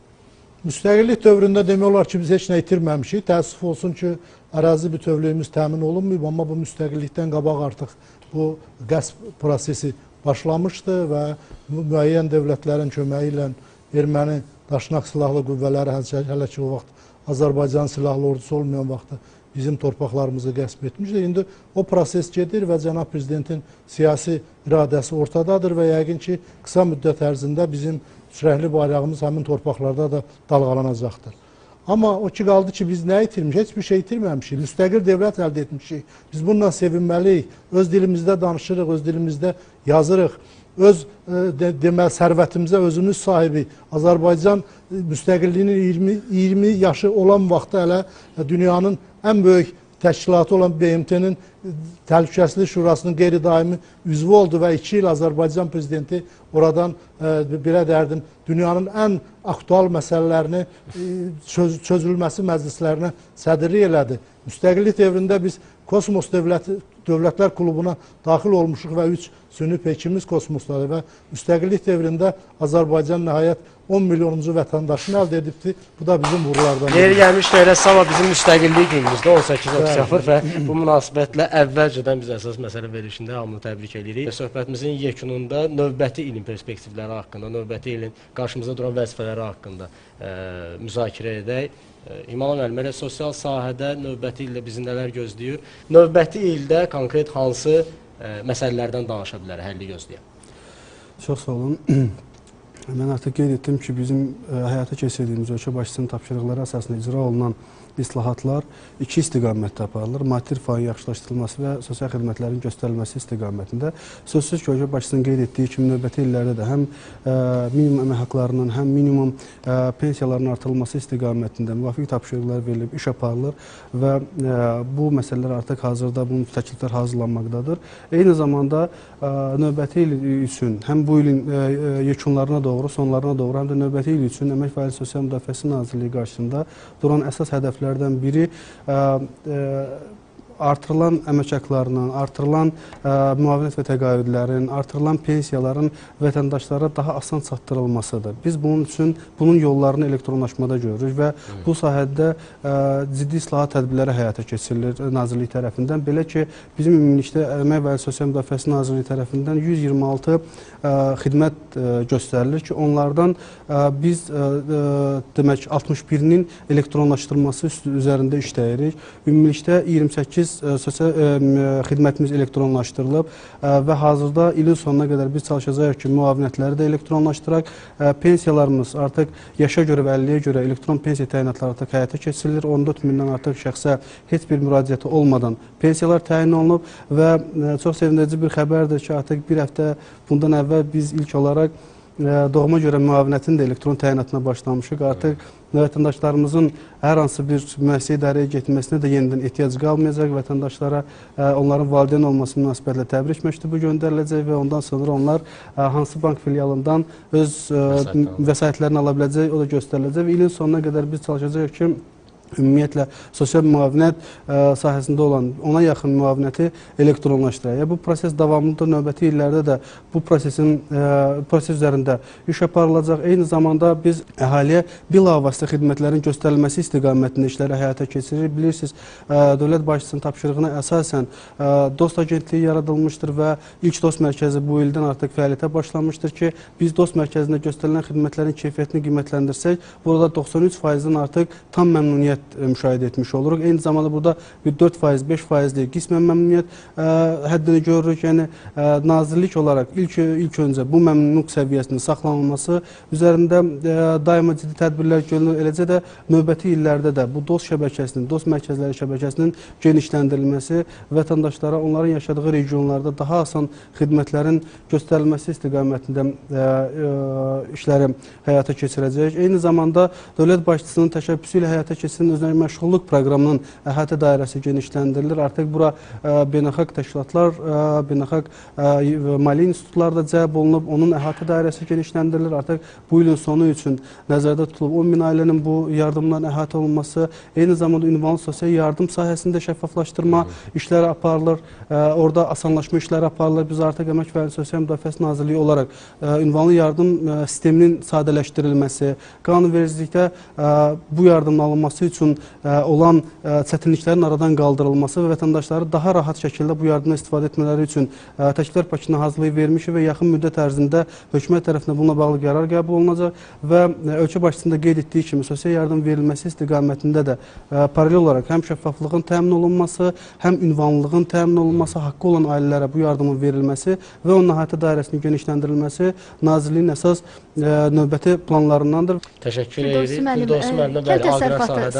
Müstəqillik dövründə demək olar ki, biz heç nə itirməmişik. Təəssüf olsun ki, ərazi bütövlüyümüz təmin olunmayıb, amma bu müstəqillikdən qabaq artıq bu qəsb prosesi başlamışdı və müəyyən dövlətlərin köməyi ilə erməni daşnaq silahlı qüvvələri hələ ki o vaxt Azərbaycan silahlı ordusu olmayan vaxtda bizim torpaqlarımızı qəsb etmişdir. İndi o proses gedir və cənab prezidentin siyasi iradəsi ortadadır və yəqin ki, qısa müddət ərzində bizim sürəhli bayrağımız həmin torpaqlarda da dalğalanacaqdır. Amma o ki qaldı ki, biz nə itirmişik? Heç bir şey itirməmişik. Müstəqil dövlət əldə etmişik. Biz bununla sevinməliyik. Öz dilimizdə danışırıq, öz dilimizdə yazırıq. Öz de, deməli sərvətimizə özümüz sahibi. Azərbaycan müstəqilliyinin iyirmi yaşı olan vaxtda hələ dünyanın ən böyük təşkilatı olan B M T-nin Təhlükəsizlik Şurasının qeyri-daimi üzvü oldu və iki il Azərbaycan prezidenti oradan belə dərdim, dünyanın ən aktual məsələlərini çöz çözülməsi məclislərinə sədrlik elədi. Müstəqillik dövründə biz Kosmos Dövləti, Dövlətlər Klubuna daxil olmuşuq və üç süni peykimiz kosmosdadır və müstəqillik dövründə Azərbaycan nəhayət on milyonuncu vətəndaşını əldə edibdir. Bu da bizim uğurlardan. Yeri gəlmiş elə sabah bizim müstəqillik günümüzdə on səkkiz oktyabr və bu münasibətlə əvvəlcədən biz əsas məsələ verilişində hamını təbrik edirik. Söhbətimizin yekununda növbəti ilin perspektivləri haqqında, növbəti ilin qarşımızda duran vəzifələri haqqında ə, müzakirə edək. İmam müəllim, elə sosial sahədə növbəti ildə bizi nələr gözləyir? Növbəti ildə konkret hansı ə, məsələlərdən danışa bilər, həlli gözləyək? Çox sağ olun. Mən artıq qeyd etdim ki, bizim ə, həyata keçirdiyimiz ölkə başçısının tapşırıqları əsasında icra olunan islahatlar iki istiqamətdə aparılır. Maddi rifahın yaxşılaşdırılması və sosial xidmətlərin göstərilməsi istiqamətində. Sözsüz ki, ölkə başçısının qeyd etdiyi kimi növbəti illərdə də həm ə, minimum əmək haqlarının, həm minimum ə, pensiyaların artırılması istiqamətində müvafiq tapşırıqlar verilib, iş aparılır və ə, bu məsələlər artıq hazırda bunun təkliflər hazırlanmaqdadır. Eyni zamanda ə, növbəti il üçün həm bu ilin ə, yekunlarına doğru, sonlarına doğru, həm də növbəti il üçün Əmək və Əhalinin Sosial Müdafiəsi Nazirliyi qarşısında duran əsas hədəflərdən biri ə, ə, artırılan əmək haqlarının, artırılan ə, müavinət və təqaüdlərin, artırılan pensiyaların vətəndaşlara daha asan çatdırılmasıdır. Biz bunun üçün bunun yollarını elektronlaşmada görürük və evet. bu sahədə ə, ciddi islahat tədbirləri həyata keçirilir Nazirlik tərəfindən. Belə ki, bizim ümumilikdə Əmək və Sosial Müdafiəsi Nazirliyi tərəfindən yüz iyirmi altı ə, xidmət ə, göstərilir ki, onlardan ə, biz ə, ə, demək altmış birinin elektronlaşdırılması üzərində işləyirik. Ümumilikdə iyirmi səkkiz sosial xidmətimiz elektronlaşdırılıb və hazırda ilin sonuna qədər biz çalışacağıq ki, müavinətləri də elektronlaşdıraq. Pensiyalarımız artıq yaşa görə və əlilliyə görə elektron pensiya təyinatları artıq həyata keçirilir. on dörd mindən artıq şəxsə heç bir müraciəti olmadan pensiyalar təyin olunub və çox sevindirici bir xəbərdir ki, artıq bir həftə bundan əvvəl biz ilk olaraq doğuma görə müavinətin də elektron təyinatına başlamışıq. Artıq vətəndaşlarımızın hər hansı bir müəssisə idarəyə getməsinə də yenidən ehtiyac qalmayacaq. Vətəndaşlara onların valideyn olması münasibətlə təbrik məktubu göndəriləcək və ondan sonra onlar hansı bank filialından öz vəsaitlərini ala biləcək, o da göstəriləcək və ilin sonuna qədər biz çalışacağıq ki, ümumiyyətlə sosial müavinət ə, sahəsində olan ona yaxın müavinəti elektronlaşdıraq. Bu proses davamlıdır. Növbəti illərdə də bu prosesin ə, proses üzərində iş aparılacaq. Eyni zamanda biz əhaliyə bilavasitə xidmətlərin göstərilməsi istiqamətində işləri həyata keçiririk. Bilirsiniz, ə, dövlət başçısının tapşırığına əsasən ə, dost agentliyi yaradılmışdır və ilk dost mərkəzi bu ildən artıq fəaliyyətə başlamışdır ki, biz dost mərkəzində göstərilən xidmətlərin keyfiyyətini qiymətləndirsək, burada doxsan üç faizdən artıq tam məmnuniyyət müşahidə etmiş oluruq. Eyni zamanda burada bir dörd faiz, beş faizli qismən məmnuniyyət ə, həddini görürük. Yəni ə, nazirlik olaraq ilk ilk öncə bu məmnunluq səviyyəsinin saxlanılması üzərində ə, daima ciddi tədbirlər görülür. Eləcə də növbəti illərdə də bu dost şəbəkəsinin, dost mərkəzləri şəbəkəsinin genişləndirilməsi, vətəndaşlara onların yaşadığı regionlarda daha asan xidmətlərin göstərilməsi istiqamətində ə, ə, işləri həyata keçirəcək. Eyni zamanda dövlət başçısının təşəbbüsü ilə həyata keçirilən özünə məşğulluq proqramının əhatə dairəsi genişləndirilir. Artıq bura ə, beynəlxalq təşkilatlar, ə, beynəlxalq ə, maliyyə institutları da cəlb olunub, onun əhatə dairəsi genişləndirilir. Artıq bu ilin sonu üçün nəzərdə tutulub on min ailənin bu yardımdan əhatə olunması, eyni zamanda ünvanlı sosial yardım sahəsində şəffaflaşdırma işləri aparılır. Ə, orada asanlaşma işləri aparılır. Biz artıq Əmək və Əhalinin Sosial Müdafiəsi Nazirliyi olaraq ə, ünvanlı yardım ə, sisteminin sadələşdirilməsi, qanunvericilikdə ə, bu yardımın alınması üçün ə, olan ə, çətinliklərin aradan qaldırılması və vətəndaşları daha rahat şəkildə bu yardımdan istifadə etmələri üçün ə, təkliflər paketini hazırlayıb vermişik və yaxın müddət ərzində hökumət tərəfindən bununla bağlı qərar qəbul olunacaq və ə, ölkə başçısında qeyd etdiyi kimi sosial yardım verilməsi istiqamətində də ə, paralel olaraq həm şəffaflığın təmin olunması, həm ünvanlılığın təmin olunması, haqqı olan ailələrə bu yardımın verilməsi və onun əhatə dairəsinin genişləndirilməsi Nazirliyin əsas ə, növbəti planlarındandır. Təşəkkür edirik. Firdovsi müəllim, kənd təsərrüfatı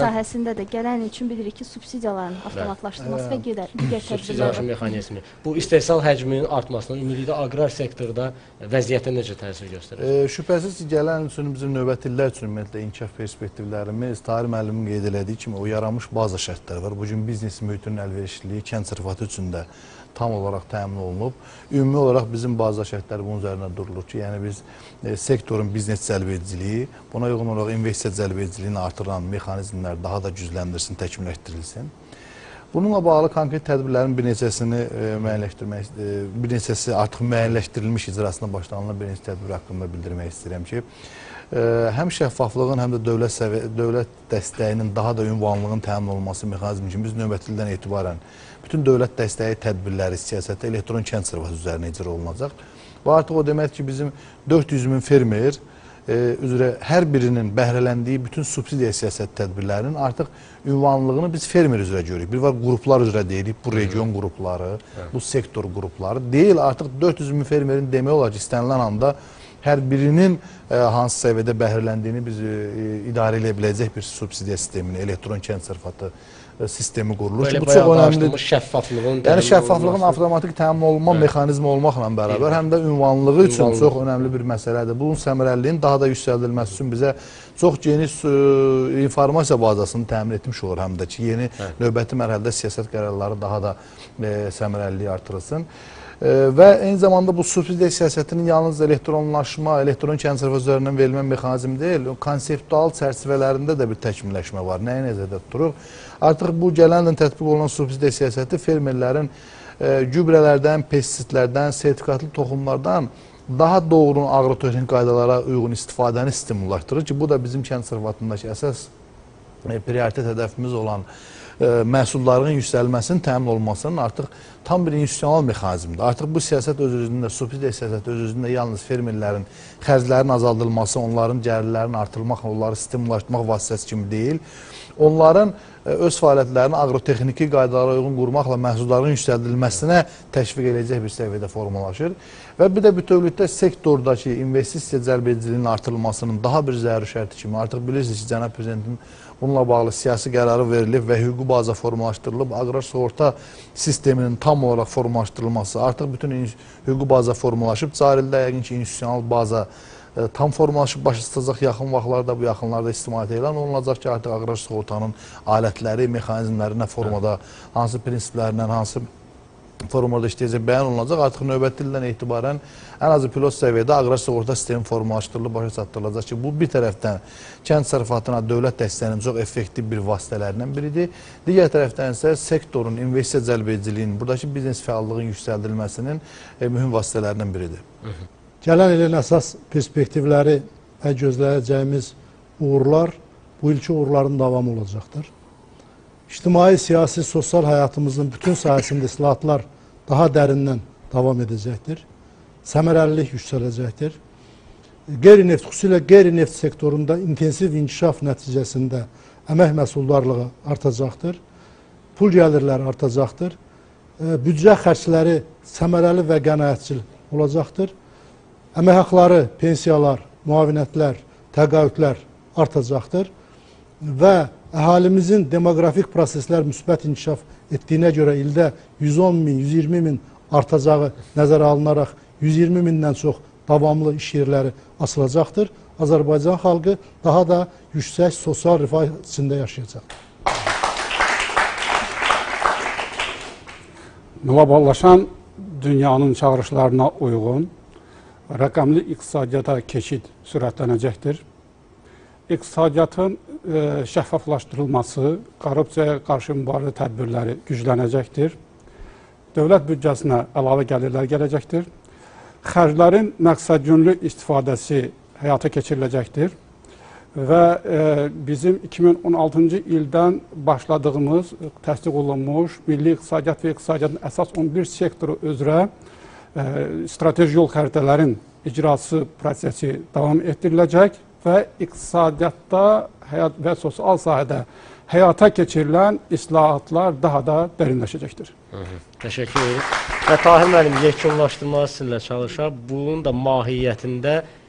sahəsində də gələn il üçün bilirik ki, subsidiyaların avtomatlaşdırılması və digər digər subsidiya tədbirlər. mexanizmi. Bu istehsal həcminin artmasına ümumilikdə aqrar sektorda vəziyyətə necə təsir göstərir? E, şübhəsiz ki, gələn üçün bizim növbəti illər üçün ümumiyyətlə inkişaf perspektivlərimiz Tahir müəllimin qeyd elədiyi kimi o yaranmış bazı şərtlər var. Bu gün biznes mühitinin əlverişliliyi kənd sərfəti üçün də tam olaraq təmin olunub. Ümumi olaraq bizim bazı şərtlər bunun üzərində durulur ki, yəni biz e, sektorun biznes cəlbediciliyi, buna uyğun olaraq investisiya cəlbediciliyini artıran mexanizmlər daha da gücləndirsin, təkmilləşdirilsin. Bununla bağlı konkret tədbirlərin bir neçəsini e, müəyyənləşdirmək, e, bir neçəsi artıq müəyyənləşdirilmiş icrasına başlanılan bir neçə tədbir haqqında bildirmək istəyirəm ki, e, həm şəffaflığın, həm də dövlət, dövlət dəstəyinin daha da ünvanlığın təmin olunması mexanizmi kimi biz növbəti ildən etibarən bütün dövlət dəstəyi tədbirləri, siyasəti elektron kənd sərfəti üzərinə icra olunacaq. Bu artıq o deməkdir ki, bizim dörd yüz min fermer e, üzrə hər birinin bəhrələndiyi bütün subsidiya siyasət tədbirlərinin artıq ünvanlığını biz fermer üzrə görürük. Bir var qruplar üzrə deyirik, bu region qrupları, bu sektor qrupları. Deyil, artıq dörd yüz min fermerin demək olar ki, istənilən anda hər birinin e, hansı səviyyədə bəhrələndiyini biz e, idarə edə biləcək bir subsidiya sistemini, elektron kənd sərfəti sistemi qurulur ki, bu çox önəmlidir. Şəffaflığın, yəni şəffaflığın avtomatik təmin olunma hə. mexanizmi olmaqla bərabər, həm də ünvanlığı üçün ünvanlığı. çox önəmli bir məsələdir. Bunun səmərəliliyin daha da yüksəldilməsi üçün bizə çox geniş ə, informasiya bazasını təmin etmiş olur həm də ki, yeni hə. növbəti mərhələdə siyasət qərarları daha da ə, səmərəliliyi artırılsın. E, və eyni zamanda bu subsidiya siyasətinin yalnız elektronlaşma, elektron kənd sərfəti üzərindən verilmə mexanizmi deyil, konseptual çərçivələrində də bir təkmilləşmə var. Nəyi nəzərdə tuturuq? Artıq bu gələn ilin tətbiq olunan subsidiya siyasəti fermerlərin e, gübrələrdən, pestisitlərdən, sertifikatlı toxumlardan daha doğru aqrotexnik qaydalara uyğun istifadəni stimullaşdırır ki, bu da bizim kənd sərfətindəki əsas e, prioritet hədəfimiz olan e, məhsulların yüksəlməsinin təmin olunmasının artıq tam bir institusional mexanizmdir. Artıq bu siyasət öz-özündə, subsidiya siyasəti öz-özündə yalnız fermerlərin xərclərinin azaldılması, onların gəlirlərinin artırılmaq, onları stimullaşdırmaq vasitəsi kimi deyil, onların öz fəaliyyətlərini aqrotexniki qaydalara uyğun qurmaqla məhsulların yüksəldilməsinə təşviq edəcək bir səviyyədə formalaşır. Və bir də bütövlükdə sektordakı investisiya cəlbediciliyinin artırılmasının daha bir zəruri şərti kimi artıq bilirsiniz ki, Cənab Prezidentin bununla bağlı siyasi qərarı verilib və hüquqi baza formalaşdırılıb, aqrar sığorta sisteminin tam olaraq formalaşdırılması, artıq bütün hüquqi baza formalaşıb, cari ildə yəqin ki, institusional baza tam formalaşıb başlayacaq yaxın vaxtlarda, bu yaxınlarda istimadə elan olunacaq ki, artıq aqrar sığortanın alətləri, mexanizmləri nə formada, hansı prinsiplərlə, hansı formada işləyəcək bəyan olunacaq. Artıq növbəti ildən etibarən ən azı pilot səviyyədə aqrar sığorta sistemi formalaşdırılıb, başa çatdırılacaq ki, bu bir tərəfdən kənd sərfətinə dövlət dəstəyinin çox effektiv bir vasitələrindən biridir. Digər tərəfdən isə sektorun investisiya cəlbediciliyinin, buradakı biznes fəallığın yüksəldilməsinin e, mühüm vasitələrindən biridir. Hı -hı. Gələn ilin əsas perspektivləri və gözləyəcəyimiz uğurlar bu ilki uğurların davamı olacaqdır. İctimai, siyasi, sosial həyatımızın bütün sahəsində islahatlar daha dərindən davam edəcəkdir. Səmərəlilik yüksələcəkdir. Qeyri-neft, xüsusilə qeyri-neft sektorunda intensiv inkişaf nəticəsində əmək məhsuldarlığı artacaqdır. Pul gəlirləri artacaqdır. Büdcə xərcləri səmərəli və qənaətçil olacaqdır. Əmək haqları, pensiyalar, müavinətlər, təqaüdlər artacaqdır və əhalimizin demoqrafik proseslər müsbət inkişaf etdiyinə görə ildə yüz on min, yüz iyirmi min artacağı nəzərə alınaraq yüz iyirmi mindən çox davamlı iş yerləri açılacaqdır. Azərbaycan xalqı daha da yüksək sosial rifah içində yaşayacaqdır. Qloballaşan dünyanın çağırışlarına uyğun rəqəmli iqtisadiyyata keçid sürətlənəcəkdir. İqtisadiyyatın e, şəffaflaşdırılması, korrupsiyaya qarşı mübarizə tədbirləri güclənəcəkdir. Dövlət büdcəsinə əlavə gəlirlər gələcəkdir. Xərclərin məqsədyönlü istifadəsi həyata keçiriləcəkdir. Və e, bizim iki min on altıncı ildən başladığımız, təsdiq olunmuş milli iqtisadiyyat və iqtisadiyyatın əsas on bir sektoru üzrə strateji yol xəritələrin icrası prosesi davam etdiriləcək və iqtisadiyyatda və sosial sahədə həyata keçirilən islahatlar daha da dərinləşəcəkdir. Hı -hı. Təşəkkür ederim. Və Tahir müəllim, yekunlaşdırma sizinlə çalışaq. Bunun da mahiyyətində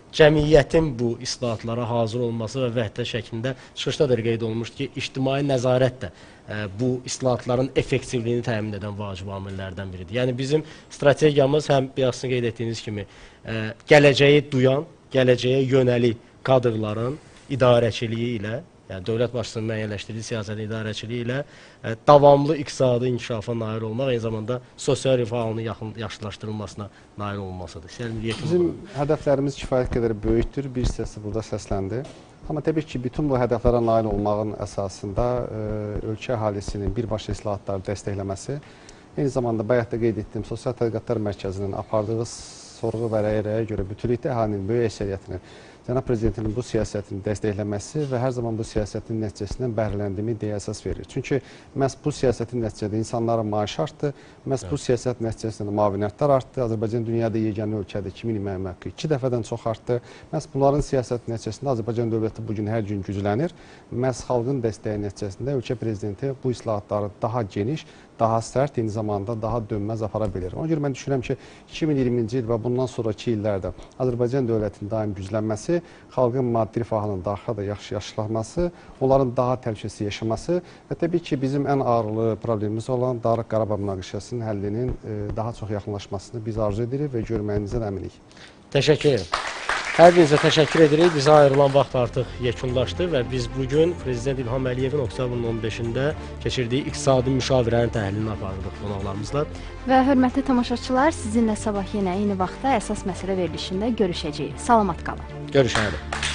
cəmiyyətin bu islahatlara hazır olması və vəhdət şəklində çıxışda da qeyd olunmuşdu ki, ictimai nəzarət də ə, bu islahatların effektivliyini təmin edən vacib amillərdən biridir. Yəni bizim strategiyamız həm bayaqsın qeyd etdiyiniz kimi ə, gələcəyi duyan, gələcəyə yönəlik kadrların idarəçiliyi ilə, yəni dövlət başçısının müəyyənləşdirdiyi siyasətin idarəçiliyi ilə ə, davamlı iqtisadi inkişafa nail olmaq, eyni zamanda sosial rifahının yaxın, yaşlaşdırılmasına nail olunmasıdır. Bizim hədəflərimiz kifayət qədər böyükdür, bir hissəsi burada səsləndi. Amma təbii ki, bütün bu hədəflərə nail olmağın əsasında ə, ölkə əhalisinin birbaşa islahatları dəstəkləməsi, eyni zamanda bayaq da qeyd etdiyim Sosial Tədqiqatlar Mərkəzinin apardığı sorğu və rəyə görə bütövlükdə əhalinin böyük əksəriyyətini Cənab Prezidentinin bu siyasətini dəstəkləməsi və hər zaman bu siyasətin nəticəsindən bəhrələndiyimi deyə əsas verir. Çünki məhz bu siyasətin nəticəsində insanların maaşı artdı, məhz bu siyasət nəticəsində müavinətlər artdı, Azərbaycan dünyada yeganə ölkədir, iki min müəyyən haqqı iki dəfədən çox artdı. Məhz bunların siyasət nəticəsində Azərbaycan dövləti bugün hər gün güclənir. Məhz xalqın dəstəyi nəticəsində ölkə prezidenti bu islahatları daha geniş, daha sərt, eyni zamanda daha dönməz apara bilir. Ona görə mən düşünürəm ki, iki min iyirminci il və bundan sonraki illərdə Azərbaycan dövlətinin daim güclənməsi, xalqın maddi rifahının daha da yaxşı yaşlanması, onların daha təhlükəsiz yaşaması və təbii ki, bizim ən ağırlı problemimiz olan Dağlıq Qarabağ münaqişəsinin həllinin daha çox yaxınlaşmasını biz arzu edirik və görməyinizdən əminik. Təşəkkür ederim. Hər birinizə təşəkkür edirik. Bizə ayrılan vaxt artıq yekunlaşdı və biz bugün Prezident İlham Əliyevin oktyabrın on beşində keçirdiyi iqtisadi müşavirənin təhlilini apardıq qonaqlarımızla. Və hörmətli tamaşaçılar, sizinlə sabah yenə eyni vaxtda əsas məsələ verilişində görüşəcəyik. Salamat qalın. Görüşərik.